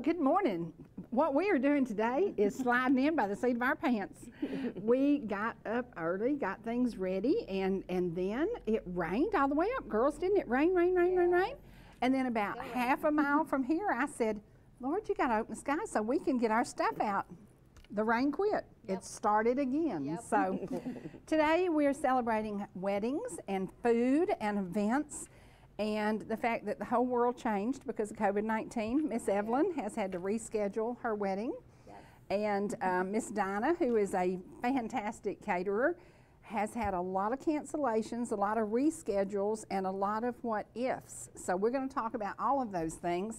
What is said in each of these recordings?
good morning. What we are doing today is sliding in by the seat of our pants. We got up early, got things ready, and then it rained all the way up. Girls, didn't it rain? And then about half a mile from here, I said, Lord, you got to open the sky so we can get our stuff out. The rain quit. Yep. It started again. Yep. So today we're celebrating weddings and food and events. And the fact that the whole world changed because of COVID-19. Miss Evelyn has had to reschedule her wedding. Yes. And Miss Dinah, who is a fantastic caterer, has had a lot of cancellations, a lot of reschedules, and a lot of what ifs. So we're going to talk about all of those things.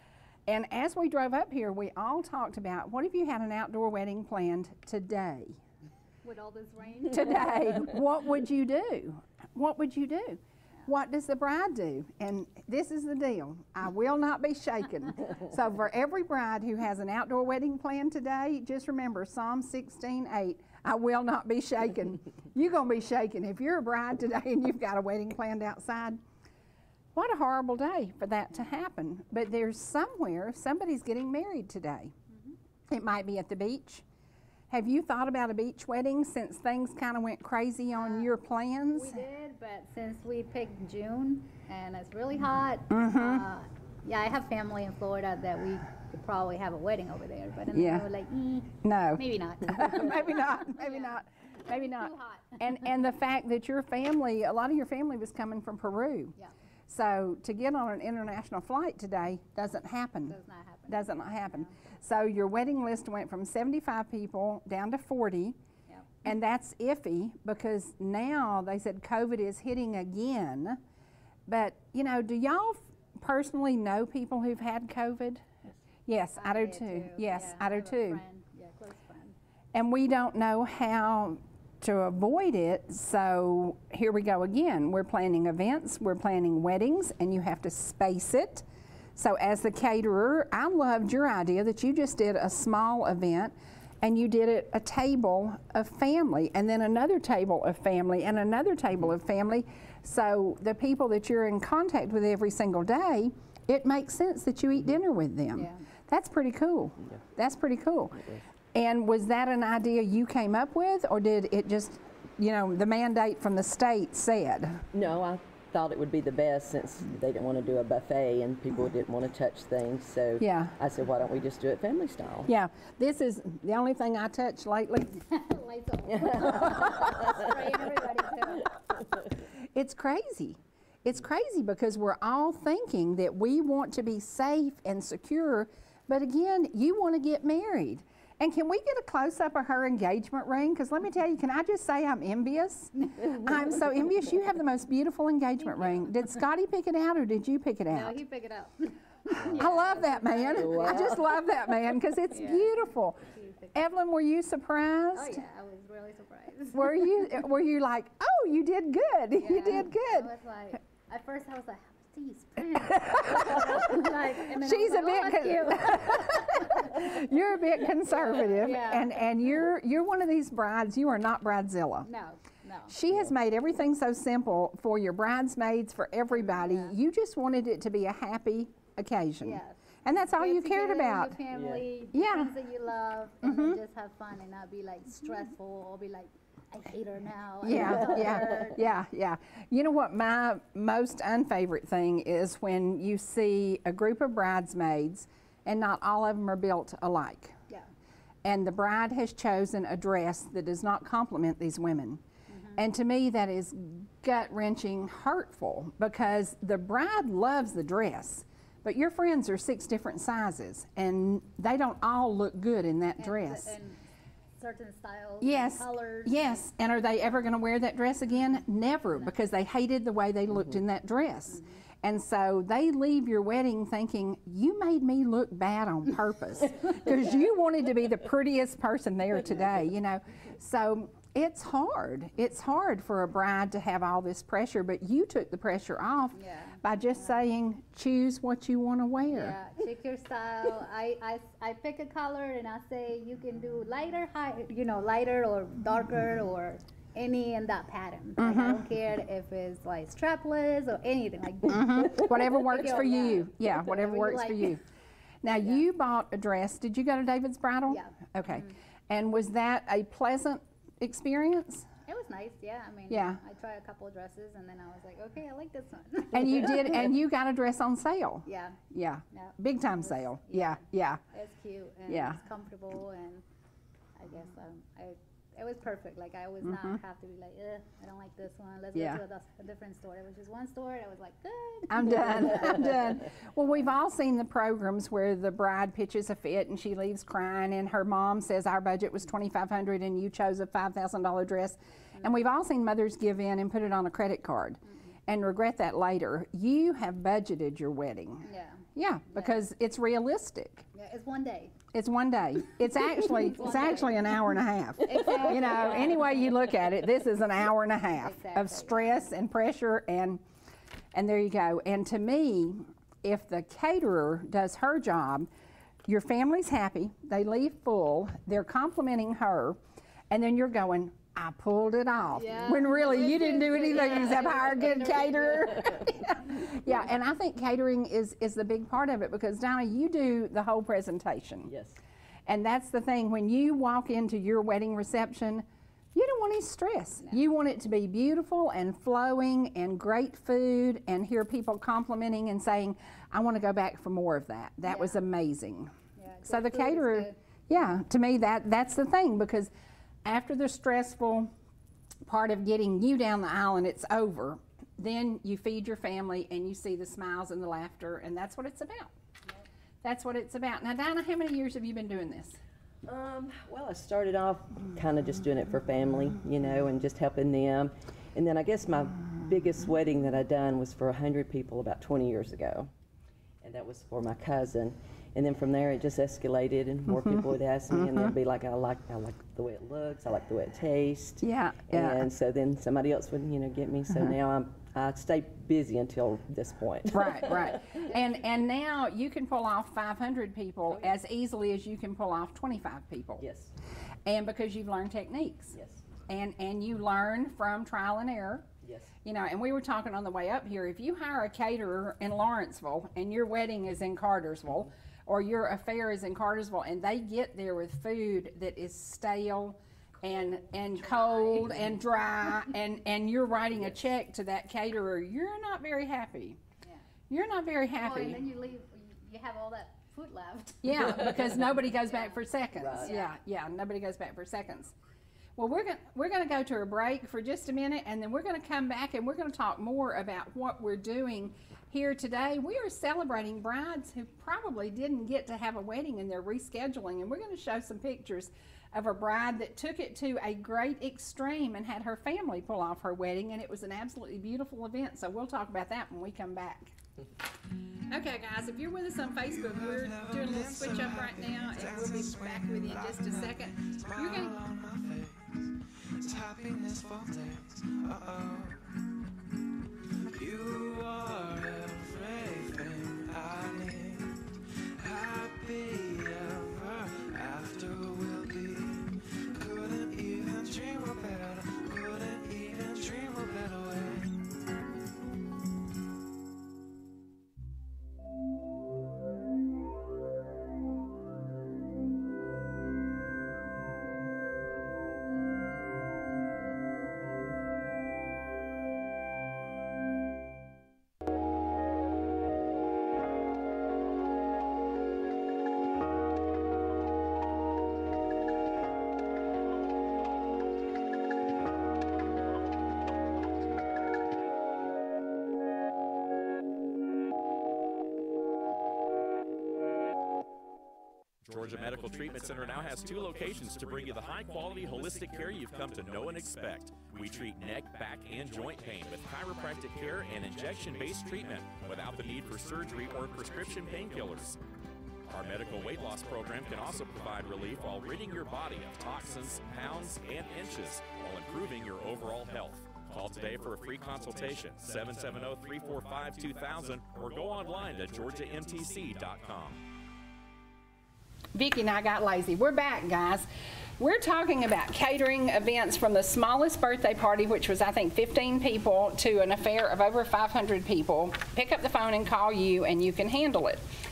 And as we drove up here, we all talked about, what if you had an outdoor wedding planned today? With all this rain? Today, what would you do? What would you do? What does the bride do? And this is the deal. I will not be shaken. So for every bride who has an outdoor wedding plan today, just remember Psalm 16:8. I will not be shaken. You're going to be shaken. If you're a bride today and you've got a wedding planned outside, what a horrible day for that to happen. But there's somewhere somebody's getting married today. Mm-hmm. It might be at the beach. Have you thought about a beach wedding since things kind of went crazy on your plans? We did, but since we picked June and it's really hot, yeah, I have family in Florida that we could probably have a wedding over there. But then they were like, no, maybe not. maybe not. Maybe not. Maybe not. Too hot. And the fact that your family, a lot of your family was coming from Peru. Yeah. So to get on an international flight today doesn't happen. Does not happen. Does not happen. No. So your wedding list went from 75 people down to 40. Yep. And that's iffy because now they said COVID is hitting again. But, you know, do y'all personally know people who've had COVID? Yes, I do too. Yes, yeah, I do too. Yeah, close friend. And we don't know how to avoid it, so here we go again. We're planning events, we're planning weddings, and you have to space it. So as the caterer, I loved your idea that you just did a small event and you did it a table of family and then another table of family and another table of family. So the people that you're in contact with every single day, it makes sense that you eat dinner with them. Yeah. That's pretty cool. Yeah. That's pretty cool. And was that an idea you came up with, or did it just, you know, the mandate from the state said? No, I thought it would be the best since they didn't want to do a buffet and people didn't want to touch things. So yeah. I said, why don't we just do it family style? Yeah, this is the only thing I touched lately. Lights off. Spray everybody too. It's crazy. It's crazy because we're all thinking that we want to be safe and secure, but again, you want to get married. And can we get a close-up of her engagement ring? Because let me tell you, can I just say I'm envious? I'm so envious. You have the most beautiful engagement ring. Did Scotty pick it out or did you pick it out? No, he picked it up. I love that man. I just love that man because it's beautiful. Evelyn, were you surprised? Oh yeah, I was really surprised. Were you like, oh, you did good. Yeah, You did good. I was like, at first I was like, these prints. Like, She's a bit you're a bit conservative, and you're one of these brides. You are not bridezilla. No. She has made everything so simple for your bridesmaids, for everybody. Yeah. You just wanted it to be a happy occasion. Yes. And that's all you cared about. Your family, Yeah. friends that you love, and then just have fun and not be like stressful or be like, I hate her now. Yeah. You know what my most unfavorite thing is when you see a group of bridesmaids and not all of them are built alike. Yeah. And the bride has chosen a dress that does not complement these women. And to me that is gut-wrenching, hurtful, because the bride loves the dress, but your friends are 6 different sizes and they don't all look good in that dress. And certain styles, yes, and colors. Yes, and are they ever going to wear that dress again? Never, because they hated the way they looked in that dress. And so they leave your wedding thinking, you made me look bad on purpose because you wanted to be the prettiest person there today, you know. So it's hard. It's hard for a bride to have all this pressure, but you took the pressure off by just saying, choose what you want to wear. Yeah, pick your style. I pick a color and I say you can do lighter, lighter or darker or any in that pattern. Like, I don't care if it's like strapless or anything like that. Whatever works for you. Yeah, whatever works for you. Now, you bought a dress. Did you go to David's Bridal? Yeah. Okay. And was that a pleasant experience? It was nice, yeah. I mean, Yeah. I tried a couple of dresses, and then I was like, okay, I like this one. And you did, and you got a dress on sale. Yeah. Yeah. Yeah. Big time sale. Yeah, yeah. It's cute and Yeah. it's comfortable, and I guess it was perfect. Like, I was not have to be like, I don't like this one. Let's Yeah. go to a different store. It was just one store, and I was like, good. I'm done. I'm done. Well, we've all seen the programs where the bride pitches a fit and she leaves crying, and her mom says our budget was $2,500 and you chose a $5,000 dress. And we've all seen mothers give in and put it on a credit card and regret that later. You have budgeted your wedding. Yeah. Yeah, because it's realistic. Yeah, it's one day. It's one day. It's actually an hour and a half. Exactly. You know, any way you look at it, this is an hour and a half Exactly. of stress and pressure, and there you go. And to me, if the caterer does her job, your family's happy, they leave full, they're complimenting her, and then you're going, I pulled it off. Yeah. When really you didn't do anything except hire a good caterer. Yeah, and I think catering is the big part of it, because Donna, you do the whole presentation. Yes. And that's the thing, when you walk into your wedding reception, you don't want any stress. No. You want it to be beautiful and flowing and great food, and hear people complimenting and saying, I want to go back for more of that. That Yeah. was amazing. Yeah, So the good food is caterer, good. yeah, to me that's the thing, because after the stressful part of getting you down the aisle and it's over, then you feed your family and you see the smiles and the laughter, and that's what it's about. Yep. That's what it's about. Now, Dinah, how many years have you been doing this? Well, I started off kind of just doing it for family, you know, and just helping them. And then I guess my biggest wedding that I done was for 100 people about 20 years ago. And that was for my cousin. And then from there it just escalated, and more people would ask me, and they'd be like, I like the way it looks, I like the way it tastes. Yeah, yeah. And so then somebody else would, you know, get me. So now I stay busy until this point. Right, right. And now you can pull off 500 people as easily as you can pull off 25 people. Yes. And because you've learned techniques. Yes. And you learn from trial and error. Yes. You know, and we were talking on the way up here, if you hire a caterer in Lawrenceville and your wedding is in Cartersville, or your affair is in Cartersville, and they get there with food that is stale and cold and dry, and you're writing a check to that caterer, you're not very happy. Yeah. You're not very Oh, and happy. then you leave, you have all that food left. Yeah, because nobody goes back for seconds. Right. Yeah, nobody goes back for seconds. Well, we're gonna go to a break for just a minute, and then we're gonna come back and we're gonna talk more about what we're doing here today. We are celebrating brides who probably didn't get to have a wedding, and they're rescheduling, and we're gonna show some pictures of a bride that took it to a great extreme and had her family pull off her wedding, and it was an absolutely beautiful event. So we'll talk about that when we come back. Okay, guys, if you're with us on Facebook, we're doing a little switch up right now, and we'll be back with you in just a second. You're gonna It's happiness for days. You are everything I need. Happy ever after we'll be. Couldn't even dream a better. Couldn't even dream a better way. Georgia Medical Treatment Center now has 2 locations to bring you the high-quality, holistic care you've come to know and expect. We treat neck, back, and joint pain with chiropractic care and injection-based treatment without the need for surgery or prescription painkillers. Our medical weight loss program can also provide relief while ridding your body of toxins, pounds, and inches while improving your overall health. Call today for a free consultation, 770-345-2000, or go online to georgiamtc.com. Vicki and I got lazy. We're back, guys. We're talking about catering events from the smallest birthday party, which was, I think, 15 people, to an affair of over 500 people. Pick up the phone and call you, and you can handle it.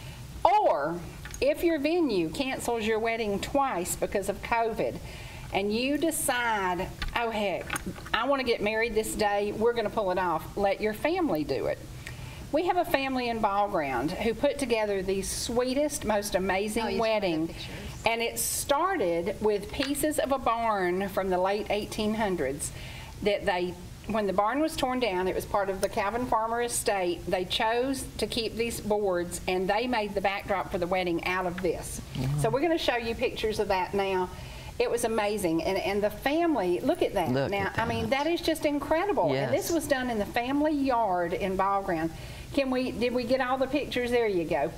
Or if your venue cancels your wedding twice because of COVID, and you decide, oh heck, I want to get married this day, we're going to pull it off, let your family do it. We have a family in Ball Ground who put together the sweetest, most amazing wedding. And it started with pieces of a barn from the late 1800s that when the barn was torn down, it was part of the Calvin Farmer estate, they chose to keep these boards and they made the backdrop for the wedding out of this. So we're going to show you pictures of that now. It was amazing, and the family, look at that. I mean, that is just incredible. Yes. And this was done in the family yard in Ball Ground. Did we get all the pictures? There you go.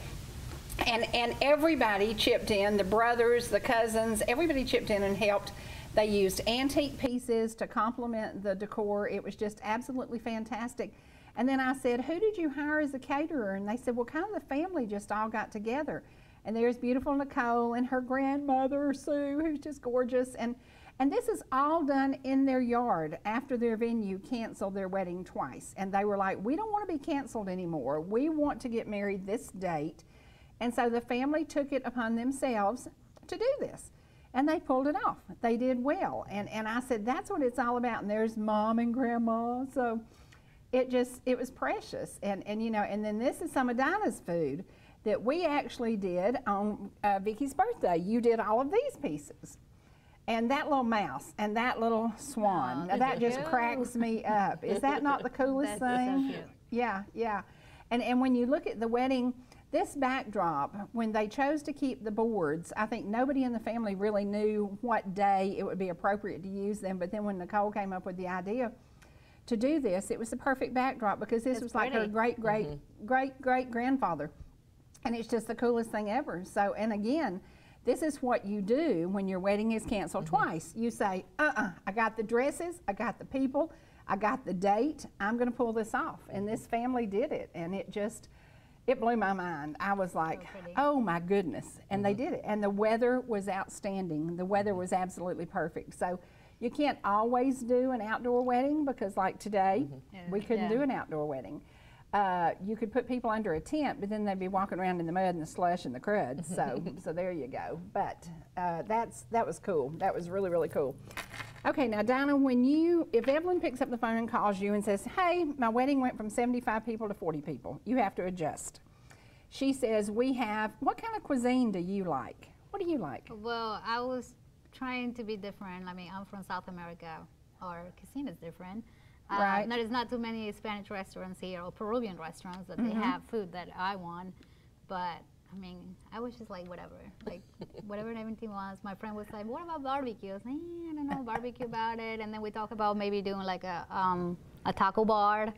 And everybody chipped in, the brothers, the cousins, everybody chipped in and helped. They used antique pieces to complement the decor. It was just absolutely fantastic. And then I said, who did you hire as a caterer? And they said, well, kind of the family just all got together. And there's beautiful Nicole and her grandmother, Sue, who's just gorgeous. And this is all done in their yard after their venue canceled their wedding twice. And they were like, we don't want to be canceled anymore. We want to get married this date. And so the family took it upon themselves to do this. And they pulled it off. They did well. And I said, that's what it's all about. And there's Mom and Grandma. So it was precious. And you know, and then this is some of Dinah's food that we actually did on Vicky's birthday. You did all of these pieces. And that little mouse and that little swan, now that just cracks me up. Is that not the coolest thing? So cute. Yeah, yeah. And when you look at the wedding, this backdrop, when they chose to keep the boards, I think nobody in the family really knew what day it would be appropriate to use them. But then when Nicole came up with the idea to do this, it was the perfect backdrop because this was like her great-great-great-great-grandfather. And it's just the coolest thing ever. So, and again, this is what you do when your wedding is canceled twice. You say, I got the dresses, I got the people, I got the date, I'm gonna pull this off. And this family did it, and it blew my mind. I was like, oh my goodness, and they did it. And the weather was outstanding. The weather was absolutely perfect. So you can't always do an outdoor wedding because like today, we couldn't do an outdoor wedding. You could put people under a tent, but then they'd be walking around in the mud and the slush and the crud. So there you go. But that was cool. That was really, really cool. Okay, now Dinah, if Evelyn picks up the phone and calls you and says, hey, my wedding went from 75 people to 40 people, you have to adjust. She says, what kind of cuisine do you like? What do you like? Well, I was trying to be different. I mean, I'm from South America. Our cuisine is different. Right. There's not too many Spanish restaurants here or Peruvian restaurants that they have food that I want. But, I mean, I was just like, whatever everything was. My friend was like, what about barbecue? I was like, I don't know barbecue about it. And then we talked about maybe doing like a taco bar.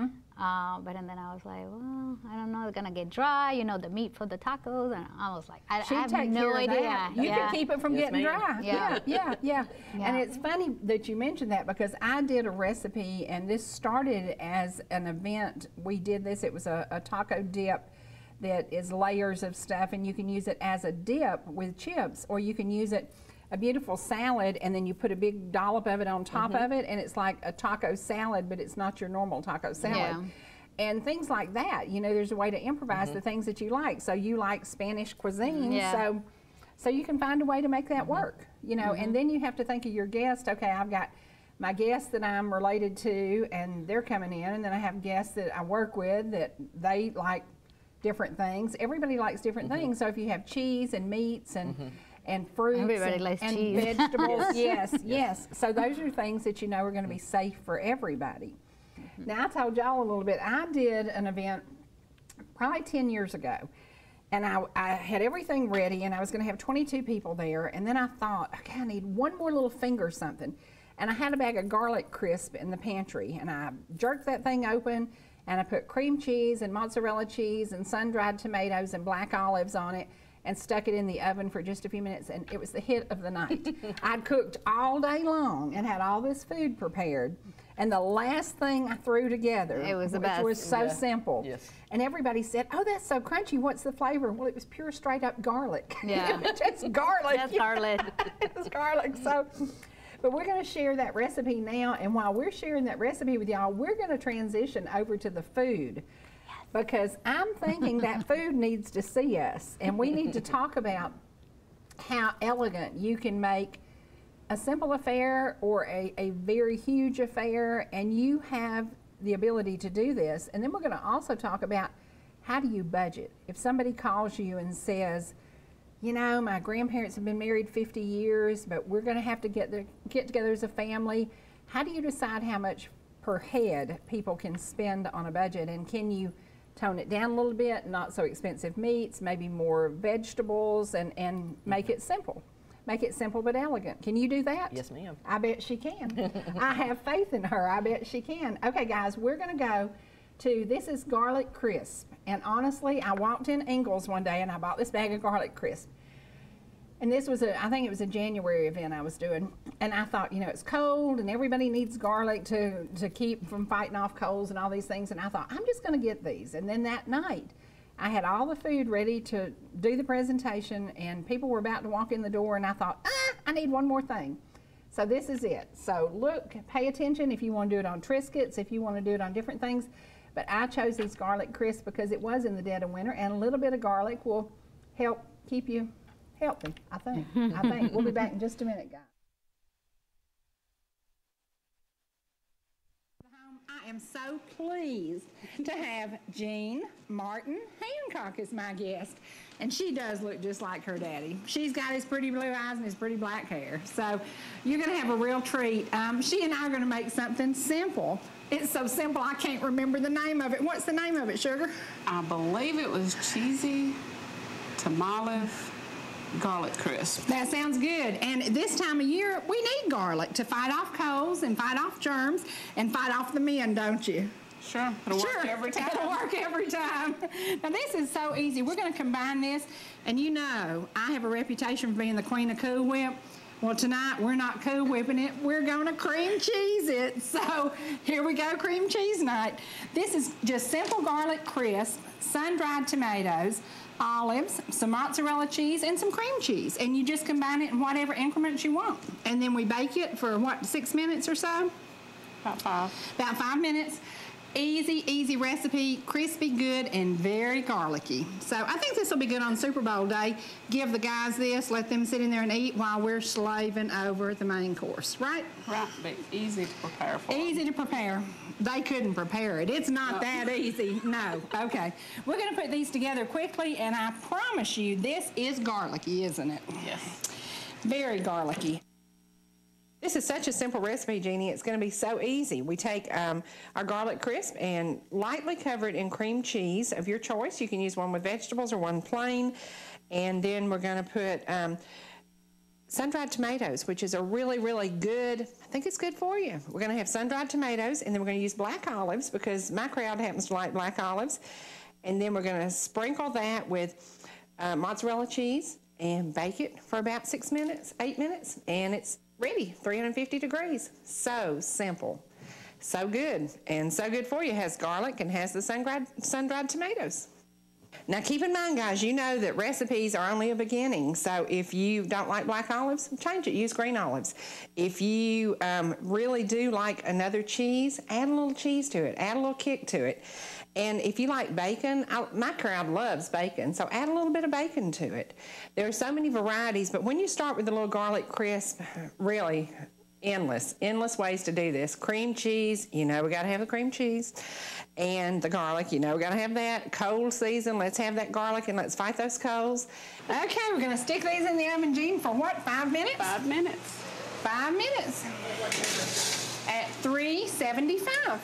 And then I was like, well, I don't know, it's gonna get dry, you know, the meat for the tacos. And I was like, I have no idea. You can keep it from getting dry. Yeah. And it's funny that you mentioned that because I did a recipe, and this started as an event. We did this, it was a taco dip that is layers of stuff, and you can use it as a dip with chips, or you can use it a beautiful salad, and then you put a big dollop of it on top of it, and it's like a taco salad, but it's not your normal taco salad. And things like that. You know, there's a way to improvise the things that you like. So you like Spanish cuisine, so you can find a way to make that work. You know, and then you have to think of your guest. Okay, I've got my guests that I'm related to, and they're coming in, and then I have guests that I work with that they like different things. Everybody likes different things. So if you have cheese and meats and fruits and vegetables. Yes. So those are things that you know are going to be safe for everybody. Now, I told y'all a little bit. I did an event probably 10 years ago, and I had everything ready, and I was going to have 22 people there, and then I thought, okay, I need one more little finger something. And I had a bag of garlic crisp in the pantry, and I jerked that thing open, and I put cream cheese and mozzarella cheese and sun-dried tomatoes and black olives on it, and stuck it in the oven for just a few minutes, and it was the hit of the night. I'd cooked all day long and had all this food prepared, and the last thing I threw together, which was so simple, and everybody said, oh, that's so crunchy, what's the flavor? Well, it was pure straight up garlic. It was just garlic. That's garlic. It was garlic. So, but we're going to share that recipe now, and while we're sharing that recipe with y'all, we're going to transition over to the food. because I'm thinking that food needs to see us, and we need to talk about how elegant you can make a simple affair or a very huge affair, and you have the ability to do this. And then we're going to also talk about how do you budget. If somebody calls you and says, you know, my grandparents have been married 50 years, but we're going to have to get together as a family, how do you decide how much per head people can spend on a budget? And can you tone it down a little bit, not so expensive meats, maybe more vegetables, and make it simple? Make it simple but elegant. Can you do that? Yes, ma'am. I bet she can. I have faith in her. I bet she can. Okay, guys, we're going to go to, this is garlic crisp. And honestly, I walked in Ingles one day and I bought this bag of garlic crisp. And this was I think it was a January event I was doing. And I thought, you know, it's cold and everybody needs garlic to keep from fighting off colds and all these things. And I thought, I'm just going to get these. And then that night, I had all the food ready to do the presentation, and people were about to walk in the door, and I thought, I need one more thing. So this is it. So look, pay attention if you want to do it on Triscuits, if you want to do it on different things. But I chose these garlic crisps because it was in the dead of winter, and a little bit of garlic will help keep you healthy, I think. We'll be back in just a minute, guys. I am so pleased to have Jean Martin Hancock as my guest. And she does look just like her daddy. She's got his pretty blue eyes and his pretty black hair. So you're going to have a real treat. She and I are going to make something simple. It's so simple I can't remember the name of it. What's the name of it, Sugar? I believe it was cheesy tamale garlic crisp. That sounds good. And this time of year, we need garlic to fight off colds and fight off germs and fight off the men, don't you? Sure, it'll work every time. It'll work every time. Now this is so easy. We're going to combine this, and you know I have a reputation for being the queen of Cool Whip. Well, tonight we're not Cool Whipping it. We're going to cream cheese it. So here we go, cream cheese night. This is just simple garlic crisp, sun-dried tomatoes, olives, some mozzarella cheese, and some cream cheese. And you just combine it in whatever increments you want. And then we bake it for, what, 6 minutes or so? About 5. About 5 minutes. Easy, easy recipe, crispy, good, and very garlicky. So I think this will be good on Super Bowl day. Give the guys this, let them sit in there and eat while we're slaving over the main course, right? Right, but easy to prepare for. Easy to prepare. They couldn't prepare it. It's not that easy. No. Okay. We're going to put these together quickly, and I promise you this is garlicky, isn't it? Yes. Very garlicky. This is such a simple recipe, Jeannie. It's going to be so easy. We take our garlic crisp and lightly cover it in cream cheese of your choice. You can use one with vegetables or one plain. And then we're going to put sun-dried tomatoes, which is a really, really good, I think it's good for you. We're going to have sun-dried tomatoes, and then we're going to use black olives because my crowd happens to like black olives. And then we're going to sprinkle that with mozzarella cheese and bake it for about 6 minutes, 8 minutes, and it's ready, 350 degrees. So simple, so good, and so good for you. It has garlic and has the sun-dried tomatoes. Now keep in mind, guys, you know that recipes are only a beginning. So if you don't like black olives, change it, use green olives. If you really do like another cheese, add a little cheese to it, add a little kick to it. And if you like bacon, my crowd loves bacon, so add a little bit of bacon to it. There are so many varieties, but when you start with a little garlic crisp, really endless ways to do this. Cream cheese, you know we got to have the cream cheese. And the garlic, you know we got to have that. Cold season, let's have that garlic and let's fight those colds. Okay, we're going to stick these in the oven, Jean, for what, 5 minutes? 5 minutes. 5 minutes. At 375.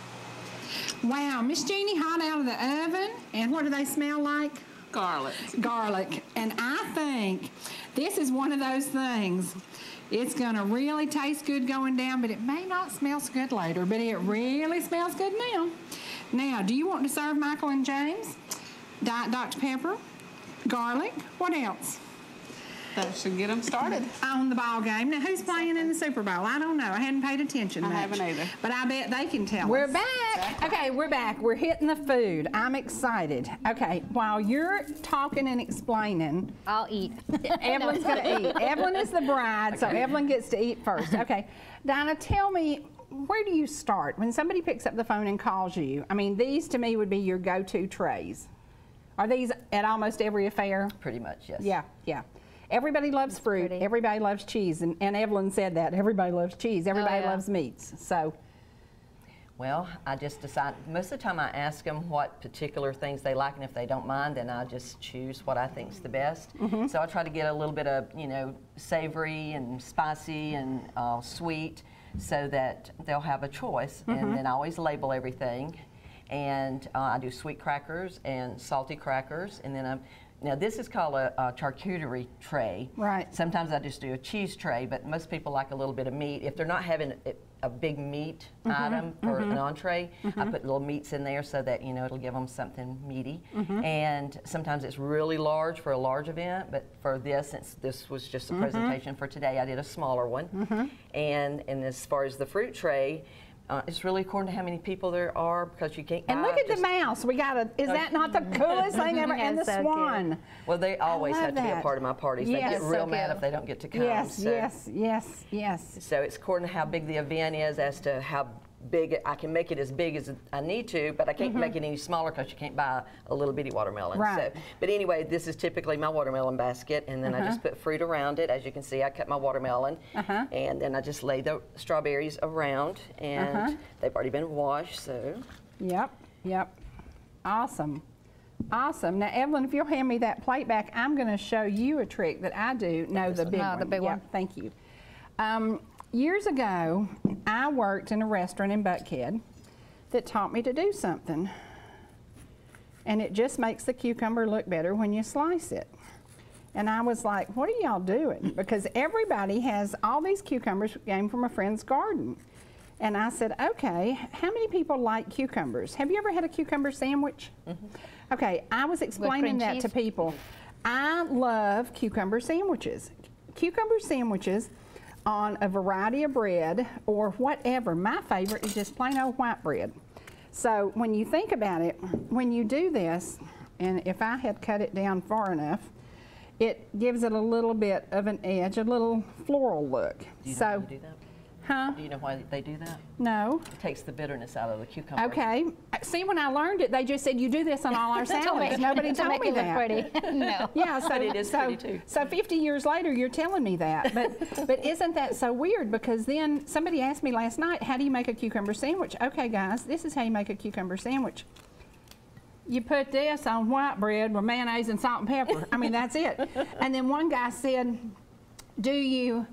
Wow, Miss Jeannie, hot out of the oven. And what do they smell like? Garlic. Garlic. And I think this is one of those things. It's going to really taste good going down, but it may not smell so good later, but it really smells good now. Now, do you want to serve Michael and James? Diet Dr. Pepper, garlic, what else? That should get them started. On the ball game. Now, who's playing in the Super Bowl? I don't know. I hadn't paid attention much. I haven't either. But I bet they can tell We're us. back. Exactly. Okay, we're back. We're hitting the food. I'm excited. Okay, while you're talking and explaining, I'll eat. Evelyn's going to eat. Evelyn is the bride, so Evelyn gets to eat first. Okay, Dinah, tell me, where do you start? When somebody picks up the phone and calls you, I mean, these to me would be your go-to trays. Are these at almost every affair? Pretty much, yes. Yeah, yeah. Everybody loves fruit. pretty. Everybody loves cheese. And Evelyn said that. Everybody loves cheese. Everybody yeah. loves meats. So, Well, I just decide, most of the time I ask them what particular things they like, and if they don't mind, then I just choose what I think's the best. So I try to get a little bit of, you know, savory and spicy and sweet so that they'll have a choice. And then I always label everything. And I do sweet crackers and salty crackers. And then now this is called a charcuterie tray. Right. Sometimes I just do a cheese tray, but most people like a little bit of meat. If they're not having a big meat item for an entree, I put little meats in there so that, you know, it'll give them something meaty. And sometimes it's really large for a large event, but for this, since this was just a presentation for today, I did a smaller one. And as far as the fruit tray, it's really according to how many people there are, because you can't and buy look at just- the mouse. We got a, is that not the coolest thing ever? And the That's so cute. swan. Well, they always love have to be a that. part of my parties. They Yes. get real So mad cute. if they don't get to come. Yes, so, yes. So it's according to how big the event is as to how big I can make it as big as I need to, but I can't make it any smaller because you can't buy a little bitty watermelon. Right. So, but anyway, this is typically my watermelon basket, and then I just put fruit around it. As you can see, I cut my watermelon, and then I just lay the strawberries around, and they've already been washed. So Yep. Awesome. Awesome. Now, Evelyn, if you'll hand me that plate back, I'm going to show you a trick that I do. No, the big No, one. the big Yep, one. thank you. Years ago, I worked in a restaurant in Buckhead that taught me to do something. And it just makes the cucumber look better when you slice it. And I was like, what are y'all doing? Because everybody has all these cucumbers came from a friend's garden. And I said, okay, how many people like cucumbers? Have you ever had a cucumber sandwich? Okay, I was explaining cream that to cheese? people. I love cucumber sandwiches. Cucumber sandwiches on a variety of bread or whatever. My favorite is just plain old white bread. So when you think about it, when you do this, and if I had cut it down far enough, it gives it a little bit of an edge, a little floral look. do you know So, why they do that? huh? Do you know why they do that? No. It takes the bitterness out of the cucumber. Okay. See, when I learned it, they just said you do this on all our salads. Nobody to told make me it look that. pretty. No. Yeah, so, But it is so, pretty too. so 50 years later, you're telling me that. But isn't that so weird? Because then somebody asked me last night, how do you make a cucumber sandwich? Okay, guys, this is how you make a cucumber sandwich. You put this on white bread with mayonnaise and salt and pepper. I mean, that's it. And then one guy said, do you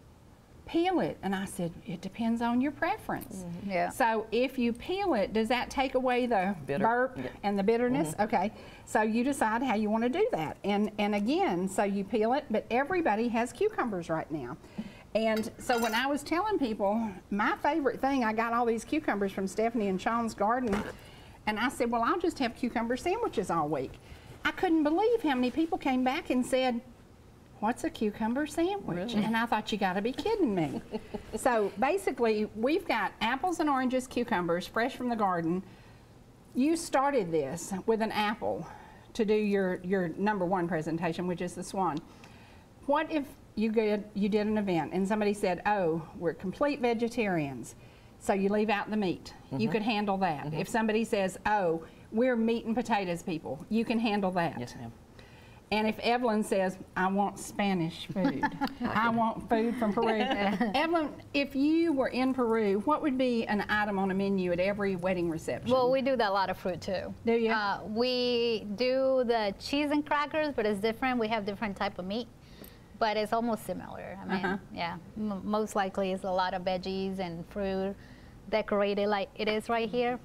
peel it? And I said, it depends on your preference. Yeah. So if you peel it, does that take away the Bitter. burp Yeah. and the bitterness? Okay. So you decide how you want to do that. And again, so you peel it, but everybody has cucumbers right now. And so when I was telling people, my favorite thing, I got all these cucumbers from Stephanie and Sean's garden, and I said, well, I'll just have cucumber sandwiches all week. I couldn't believe how many people came back and said, what's a cucumber sandwich? Really? And I thought, you gotta be kidding me. So basically, we've got apples and oranges, cucumbers, fresh from the garden. You started this with an apple to do your #1 presentation, which is the swan. What if you did an event and somebody said, oh, we're complete vegetarians, so you leave out the meat. You could handle that. If somebody says, oh, we're meat and potatoes people, you can handle that. Yes, ma'am. And if Evelyn says, I want Spanish food, I want food from Peru. Evelyn, if you were in Peru, what would be an item on a menu at every wedding reception? Well, we do a lot of fruit too. Do you? We do the cheese and crackers, but it's different. We have different type of meat, but it's almost similar. I mean, yeah, most likely it's a lot of veggies and fruit decorated like it is right here.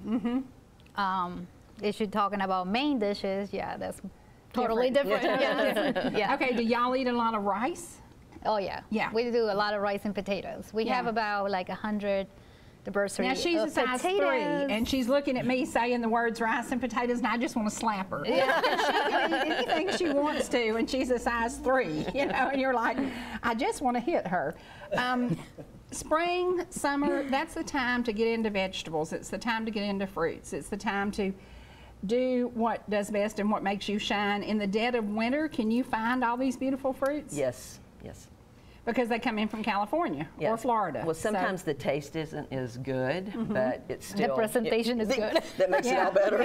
If you're talking about main dishes, yeah, that's totally different. Yeah. Okay, do y'all eat a lot of rice? Oh yeah. Yeah. We do a lot of rice and potatoes. We have Yeah. about like 100 diversity Now she's a of size 3, potatoes. and she's looking at me saying the words rice and potatoes, and I just want to slap her. Yeah. She can eat anything she wants to, and she's a size 3, you know, and you're like, I just want to hit her. Spring, summer, that's the time to get into vegetables. It's the time to get into fruits. It's the time to do what does best and what makes you shine. In the dead of winter, can you find all these beautiful fruits? Yes, yes. Because they come in from California or Yes. Florida. Well, So- sometimes the taste isn't as good, but it's still... The presentation is good. That makes it all better.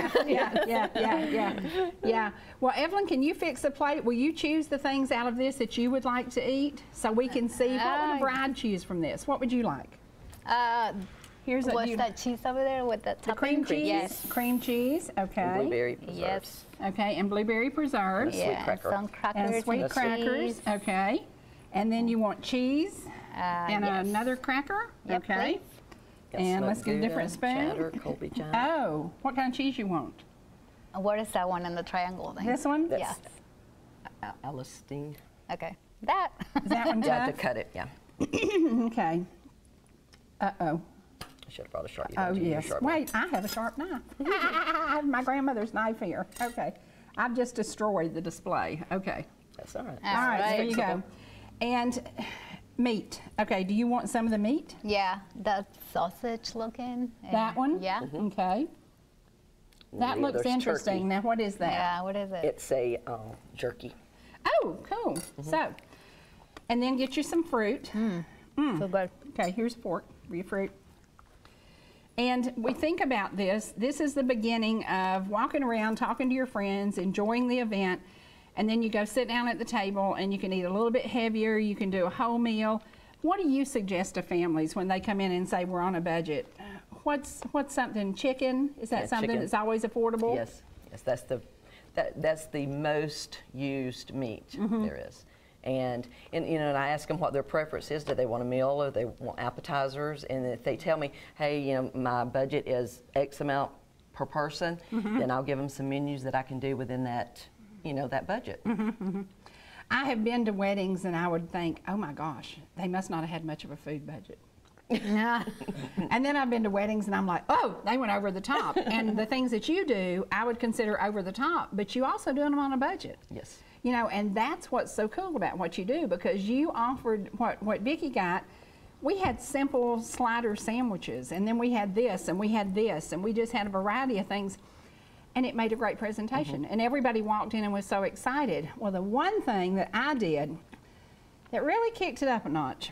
Yeah. Well, Evelyn, can you fix a plate? Will you choose the things out of this that you would like to eat so we can see what would a bride choose from this? What would you like? Here's a, What's that cheese over there with the the topping? cream cheese. Yes. Cream cheese. Okay. And blueberry preserves. Yes. Okay, and blueberry preserves. Sweet Yeah, cracker. some crackers And sweet and crackers. cheese. Okay. And then you want cheese and yes. another cracker. Yep, Okay. please. Got And smoked let's get a different Gouda, spoon. Cheddar, Colby Jack. Oh, what kind of cheese you want? What is that one in the triangle thing? This one? Yeah. Alistine. Okay. That. Is that one You have to tough? cut it, yeah. Okay. Uh-oh. I should have brought a sharp. Oh, yes. Wait, I have a sharp knife. I have my grandmother's knife here. Okay. I've just destroyed the display. Okay. That's all right. All All right, there right. you go. And meat. Okay, do you want some of the meat? Yeah, that sausage looking. That one? Yeah. Okay. That Yeah, looks there's interesting. turkey. Now, what is that? Yeah, what is it? It's a jerky. Oh, cool. So, and then get you some fruit. So good. Okay, here's pork for your fruit. And we think about this. This is the beginning of walking around, talking to your friends, enjoying the event, and then you go sit down at the table and you can eat a little bit heavier, you can do a whole meal. What do you suggest to families when they come in and say we're on a budget? What's something, chicken? Is that Yeah, something chicken. that's always affordable? Yes, yes, that's the most used meat there is. And you know, and I ask them what their preference is. Do they want a meal or they want appetizers? And if they tell me, hey, you know, my budget is X amount per person, then I'll give them some menus that I can do within that, you know, that budget. I have been to weddings and I would think, oh my gosh, they must not have had much of a food budget. Yeah. And then I've been to weddings and I'm like, oh, they went over the top. And the things that you do, I would consider over the top, but you also do them on a budget. Yes. You know, and that's what's so cool about what you do, because you offered what Vicki got. We had simple slider sandwiches, and then we had this, and we had this, and we just had a variety of things, and it made a great presentation. And everybody walked in and was so excited. Well, the one thing that I did that really kicked it up a notch,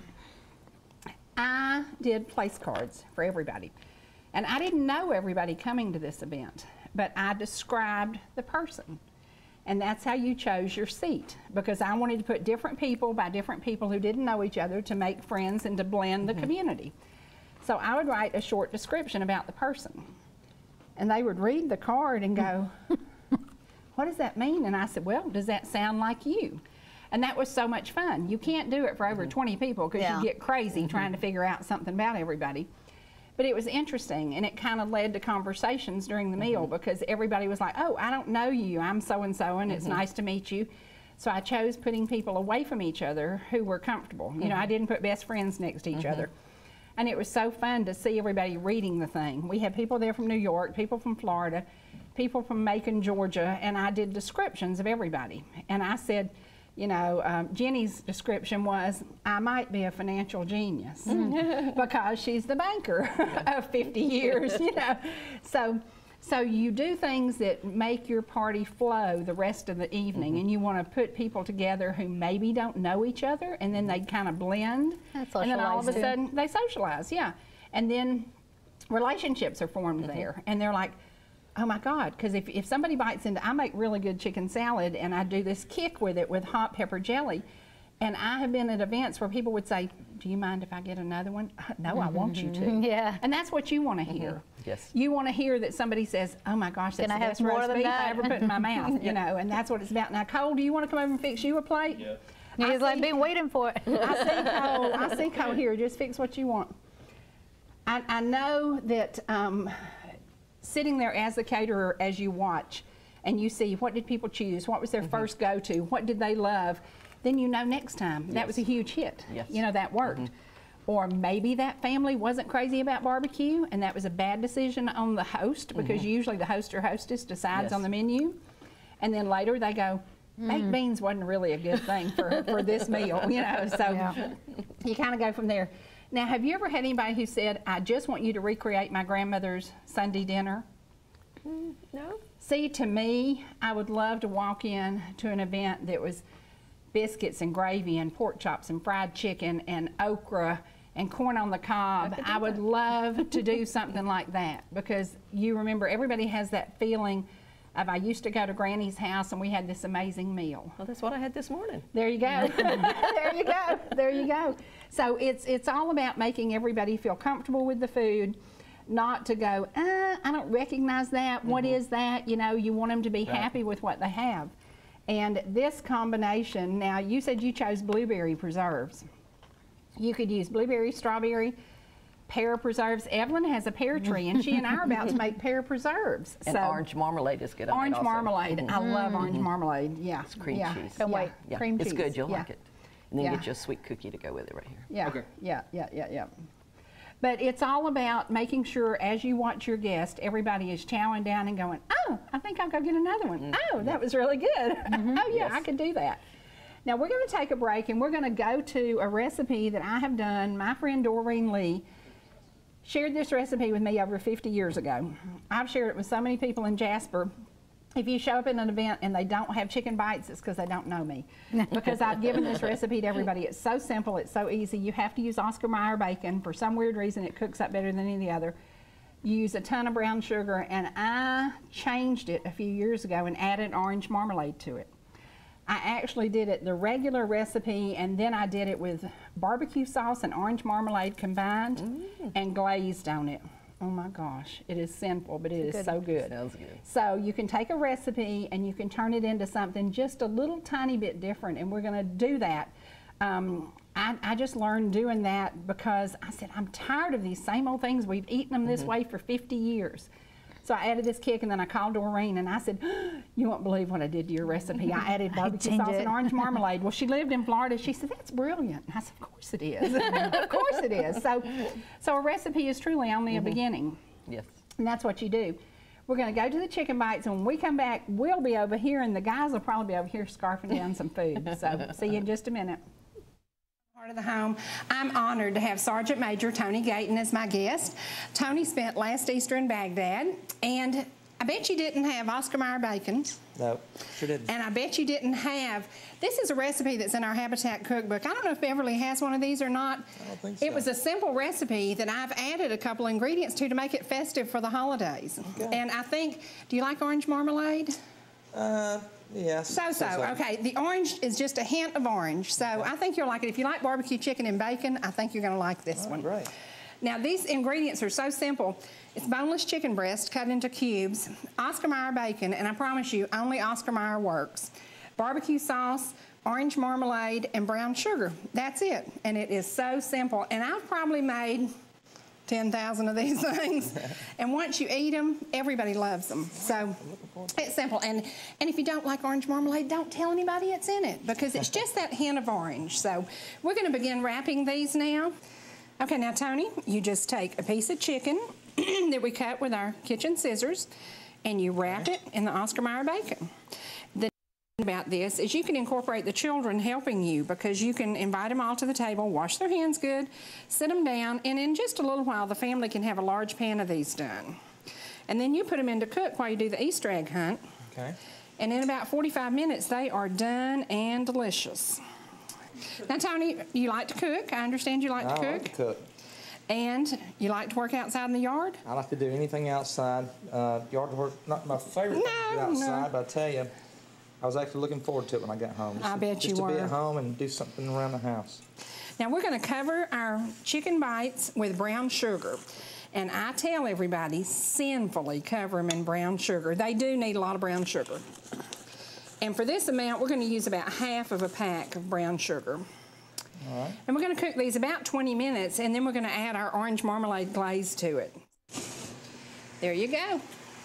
I did place cards for everybody. And I didn't know everybody coming to this event, but I described the person. And that's how you chose your seat, because I wanted to put different people by different people who didn't know each other to make friends and to blend the community. So I would write a short description about the person. And they would read the card and go, what does that mean? And I said, well, does that sound like you? And that was so much fun. You can't do it for over 20 people because Yeah. you get crazy trying to figure out something about everybody. But it was interesting, and it kind of led to conversations during the meal, because everybody was like, oh, I don't know you, I'm so-and-so, and it's nice to meet you. So I chose putting people away from each other who were comfortable. You know, I didn't put best friends next to each other. And it was so fun to see everybody reading the thing. We had people there from New York, people from Florida, people from Macon, Georgia, and I did descriptions of everybody. And I said, you know, Jenny's description was, I might be a financial genius because she's the banker of 50 years, you know. So you do things that make your party flow the rest of the evening, and you want to put people together who maybe don't know each other, and then they kind of blend. And And then all of a socialize, too. sudden, they socialize, yeah. And then relationships are formed there, and they're like, oh my God, because if somebody bites into, I make really good chicken salad, and I do this kick with it with hot pepper jelly. And I have been at events where people would say, do you mind if I get another one? No, I want you to. Yeah. And that's what you want to hear. Yes. You want to hear that somebody says, oh my gosh, that's Can I the have best more roast than beef that? I ever put in my mouth, you know, and that's what it's about. Now, Cole, do you want to come over and fix you a plate? Yeah. He's like, been waiting for it. I see Cole here. Just fix what you want. I know that sitting there as the caterer, as you watch, and you see what did people choose, what was their first go-to, what did they love, then you know next time that was a huge hit. Yes. You know, that worked. Or maybe that family wasn't crazy about barbecue, and that was a bad decision on the host, because usually the host or hostess decides Yes. on the menu, and then later they go, baked beans wasn't really a good thing for this meal, you know, so you kind of go from there. Now, have you ever had anybody who said, I just want you to recreate my grandmother's Sunday dinner? No. See, to me, I would love to walk in to an event that was biscuits and gravy and pork chops and fried chicken and okra and corn on the cob. I would love to do something like that, because you remember everybody has that feeling of, I used to go to Granny's house and we had this amazing meal. Well, that's what I had this morning. There you go. There you go. There you go. So it's all about making everybody feel comfortable with the food, not to go, I don't recognize that. What is that? You know, you want them to be happy with what they have. And this combination, now you said you chose blueberry preserves. You could use blueberry, strawberry, pear preserves. Evelyn has a pear tree, and she and I are about to make pear preserves. And orange marmalade is good on Orange it also. marmalade. I love orange marmalade. Yeah. It's cream cheese. Oh, wait. Yeah. Cream cheese. It's good. You'll like it. And then Yeah. get you a sweet cookie to go with it right here. Yeah. Okay. Yeah. But it's all about making sure, as you watch your guest, everybody is chowing down and going, oh, I think I'll go get another one. Oh, that was really good. Oh, yeah, I could do that. Now, we're going to take a break, and we're going to go to a recipe that I have done. My friend Doreen Lee shared this recipe with me over 50 years ago. I've shared it with so many people in Jasper. If you show up at an event and they don't have chicken bites, it's because they don't know me. Because I've given this recipe to everybody. It's so simple, it's so easy. You have to use Oscar Mayer bacon. For some weird reason, it cooks up better than any of the other. You use a ton of brown sugar, and I changed it a few years ago and added orange marmalade to it. I actually did it the regular recipe, and then I did it with barbecue sauce and orange marmalade combined and glazed on it. Oh my gosh, it is simple, but it is so good. Sounds good. So you can take a recipe and you can turn it into something just a little tiny bit different, and we're going to do that. I just learned doing that because I said, I'm tired of these same old things. We've eaten them this way for 50 years. So I added this kick, and then I called Doreen and I said, you won't believe what I did to your recipe. I added barbecue sauce and orange marmalade. Well, she lived in Florida. She said, that's brilliant. And I said, of course it is. Of course it is. So a recipe is truly only a beginning. Yes. And that's what you do. We're going to go to the chicken bites, and when we come back, we'll be over here, and the guys will probably be over here scarfing down some food. So see you in just a minute. Part of the home. I'm honored to have Sergeant Major Tony Gayton as my guest. Tony spent last Easter in Baghdad, and I bet you didn't have Oscar Mayer bacon. No, sure didn't. And I bet you didn't have, this is a recipe that's in our Habitat cookbook. I don't know if Beverly has one of these or not. I don't think so. It was a simple recipe that I've added a couple ingredients to make it festive for the holidays. Okay. And I think, do you like orange marmalade? Yes. So. Okay, the orange is just a hint of orange, so I think you'll like it. If you like barbecue chicken and bacon, I think you're going to like this one. Great. Now, these ingredients are so simple. It's boneless chicken breast cut into cubes, Oscar Mayer bacon, and I promise you, only Oscar Mayer works. Barbecue sauce, orange marmalade, and brown sugar. That's it, and it is so simple. And I've probably made 10,000 of these things. And once you eat them, everybody loves them. So it's simple. And if you don't like orange marmalade, don't tell anybody it's in it, because it's just that hint of orange. So we're going to begin wrapping these now. Okay, now Tony, you just take a piece of chicken that we cut with our kitchen scissors, and you wrap it in the Oscar Mayer bacon. The about this is you can incorporate the children helping you, because you can invite them all to the table, wash their hands good, sit them down, and in just a little while the family can have a large pan of these done. And then you put them in to cook while you do the Easter egg hunt. Okay. And in about 45 minutes they are done and delicious. Now Tony, you like to cook. I understand you like to cook. I like to cook. And you like to work outside in the yard? I like to do anything outside. Yard work, not my favorite thing to do outside, but I tell you, I was actually looking forward to it when I got home. I bet you Just to be were. at home and do something around the house. Now we're going to cover our chicken bites with brown sugar. And I tell everybody, sinfully cover them in brown sugar. They do need a lot of brown sugar. And for this amount, we're going to use about half of a pack of brown sugar. All right. And we're going to cook these about 20 minutes, and then we're going to add our orange marmalade glaze to it. There you go.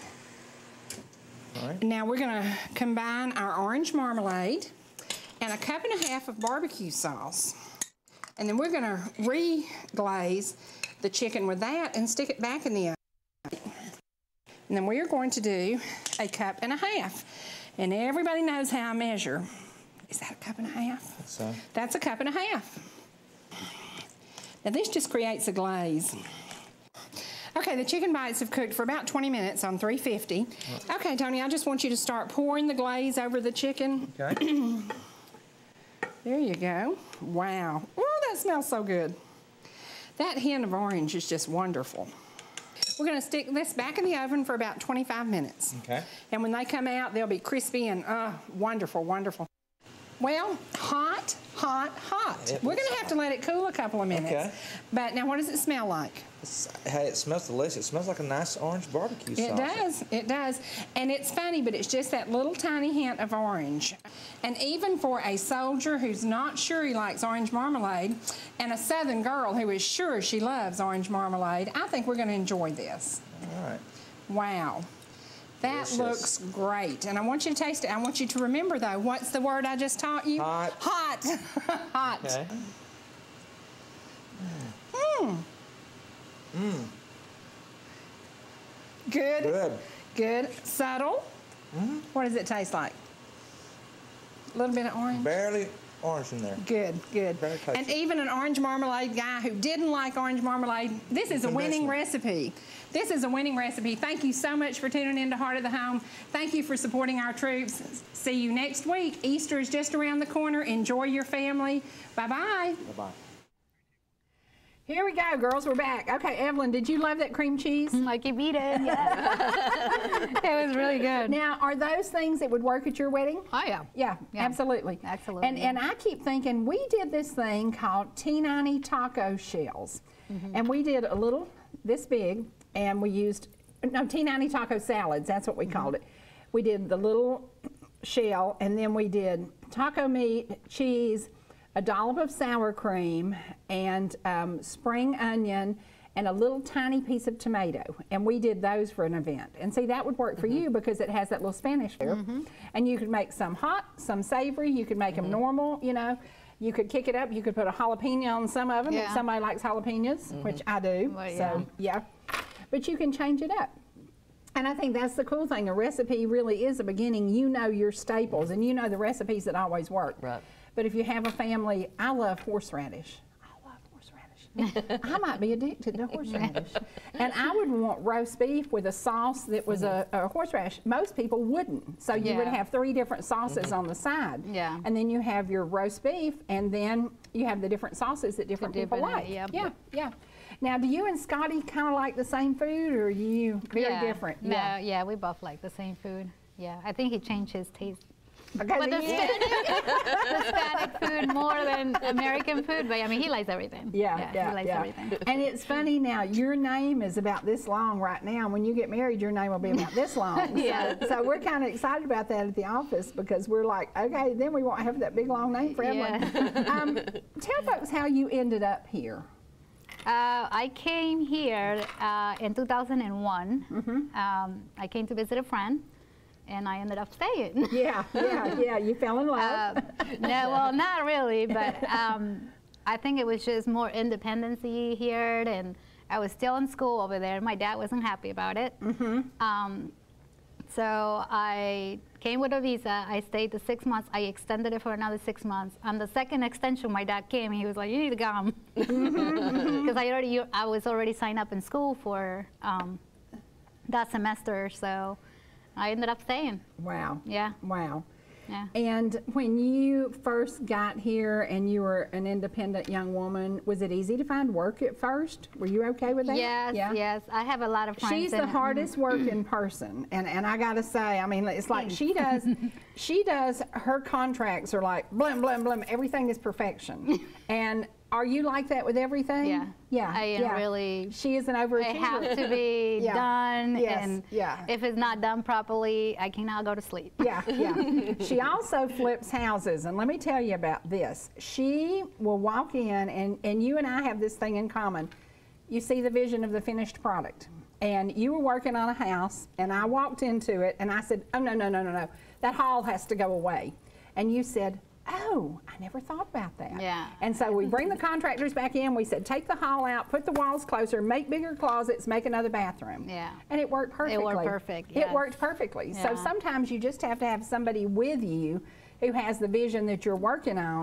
All right. Now we're going to combine our orange marmalade and a cup and a half of barbecue sauce. And then we're going to re-glaze the chicken with that and stick it back in the oven. And then we are going to do a cup and a half. And everybody knows how I measure. Is that a cup and a half? So. That's a cup and a half. Now this just creates a glaze. Okay, the chicken bites have cooked for about 20 minutes on 350. Okay, Tony, I just want you to start pouring the glaze over the chicken. Okay. There you go. Wow. Oh, that smells so good. That hint of orange is just wonderful. We're going to stick this back in the oven for about 25 minutes. Okay. And when they come out, they'll be crispy and wonderful, wonderful. Well, hot, hot, hot. We're going to have to let it cool a couple of minutes. Okay. But now what does it smell like? Hey, it smells delicious. It smells like a nice orange barbecue sauce. It does, it does. And it's funny, but it's just that little tiny hint of orange. And even for a soldier who's not sure he likes orange marmalade, and a Southern girl who is sure she loves orange marmalade, I think we're going to enjoy this. All right. Wow. That Delicious. looks great. And I want you to taste it. I want you to remember, though, what's the word I just taught you? Hot. Hot. Hot. Okay. Mmm. Mmm. Good. Good. Good. Subtle. Mm-hmm. What does it taste like? A little bit of orange? Barely orange in there. Good, good. Very tasty. And even an orange marmalade guy who didn't like orange marmalade, this is a winning recipe. This is a winning recipe. Thank you so much for tuning in to Heart of the Home. Thank you for supporting our troops. See you next week. Easter is just around the corner. Enjoy your family. Bye-bye. Bye-bye. Here we go, girls. We're back. Okay, Evelyn, did you love that cream cheese? I keep eating. Yeah. It was really good. Now, are those things that would work at your wedding? Oh yeah. Yeah, Yeah. absolutely. Absolutely, And I keep thinking, we did this thing called T90 taco shells. And we did a little this big, and we used, no, T90 taco salads, that's what we called it. We did the little shell, and then we did taco meat, cheese, a dollop of sour cream, and spring onion, and a little tiny piece of tomato. And we did those for an event. And see, that would work for you because it has that little Spanish flavor. And you could make some hot, some savory, you could make them normal, you know. You could kick it up, you could put a jalapeno on some of them if Yeah. somebody likes jalapenos, which I do, Well, so yeah. But you can change it up. And I think that's the cool thing. A recipe really is a beginning. You know your staples, and you know the recipes that always work. Right. But if you have a family, I love horseradish. I love horseradish. I might be addicted to horseradish. And I would want roast beef with a sauce that was a horseradish. Most people wouldn't. So you would Yeah. have 3 different sauces on the side. Yeah. And then you have your roast beef, and then you have the different sauces that different dip people in it, like. yep. Yeah. Now, do you and Scotty kind of like the same food, or are you very different? No, yeah, we both like the same food. Yeah, I think he changed his taste. Okay, But the then you- Hispanic food more than American food, but I mean, he likes everything. He likes everything. And it's funny now, your name is about this long right now. When you get married, your name will be about this long. Yeah. So we're kind of excited about that at the office because we're like, okay, then we won't have that big long name for Evelyn. Tell folks how you ended up here. I came here in 2001. I came to visit a friend, and I ended up staying. Yeah. You fell in love. No, well, not really, but I think it was just more independency here, and I was still in school over there. My dad wasn't happy about it. So I came with a visa. I stayed the 6 months. I extended it for another 6 months. On the second extension, my dad came. He was like, "You need to come," because I was already signed up in school for that semester. So I ended up staying. Wow. Yeah. Wow. Yeah. And when you first got here and you were an independent young woman, was it easy to find work at first? Were you okay with that? Yes, yes. I have a lot of friends. She's the hardest working person, and I gotta say, I mean, it's like she does. Her contracts are like blim blim blim. Everything is perfection. And are you like that with everything? Yeah. Yeah. I am really. She is an overachiever. It has to be Yeah. done, Yes, and yeah. if it's not done properly, I cannot go to sleep. Yeah. She also flips houses, and let me tell you about this. She will walk in, and you and I have this thing in common. You see the vision of the finished product. And you were working on a house, and I walked into it, and I said, "Oh, no. That hall has to go away." And you said, "Oh, I never thought about that." Yeah. And so we bring the contractors back in. We said, take the hall out, put the walls closer, make bigger closets, make another bathroom. Yeah. And it worked perfectly. It worked perfect, It yes. worked perfectly. So Yeah. sometimes you just have to have somebody with you who has the vision that you're working on.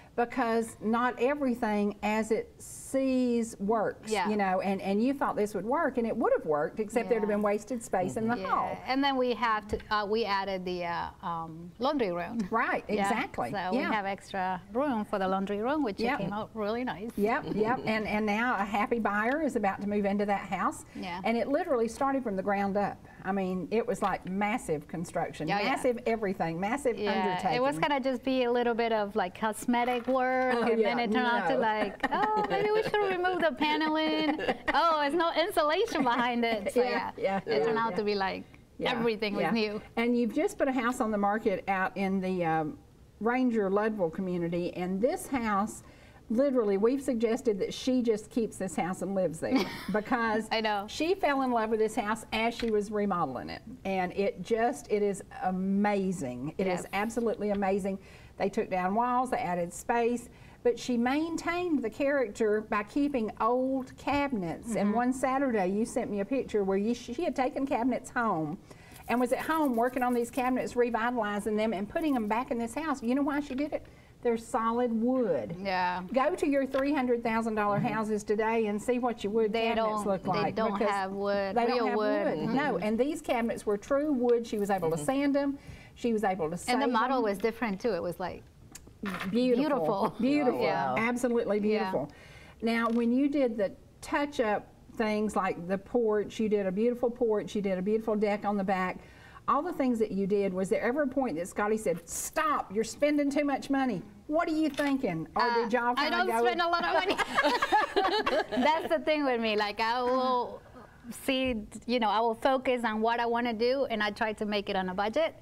because not everything as it sees works, Yeah. you know, and you thought this would work, and it would have worked, except there'd have been wasted space in the hall. And then we have to, we added the laundry room. Right, exactly. So we have extra room for the laundry room, which it came out really nice. Yep. And now a happy buyer is about to move into that house. Yeah. And it literally started from the ground up. I mean, it was like massive construction, massive everything, massive undertaking. It was gonna just be a little bit of like cosmetic work, and then it turned out to like, oh, maybe we should remove the paneling. Oh, there's no insulation behind it. So it turned out to be like everything was new. And you've just put a house on the market out in the Ranger Ludwell community, and this house, literally, we've suggested that she just keeps this house and lives there because I know. She fell in love with this house as she was remodeling it, and it is amazing. It is absolutely amazing. They took down walls, they added space, but she maintained the character by keeping old cabinets. And one Saturday, you sent me a picture where she had taken cabinets home and was at home working on these cabinets, revitalizing them and putting them back in this house. You know why she did it? They're solid wood. Yeah. Go to your $300,000 houses today and see what your wood cabinets look like. They don't have wood, They real don't have wood. No, and these cabinets were true wood. She was able to sand them. She was able to save And the model them. was different too. It was like Beautiful. Beautiful. Yeah. Absolutely beautiful. Now, when you did the touch-up things like the porch, you did a beautiful porch, you did a beautiful deck on the back, all the things that you did, was there ever a point that Scotty said, stop, you're spending too much money? What are you thinking? Or did y'all I kind of don't go? spend a lot of money. That's the thing with me. Like, I will see, you know, I will focus on what I want to do, and I try to make it on a budget.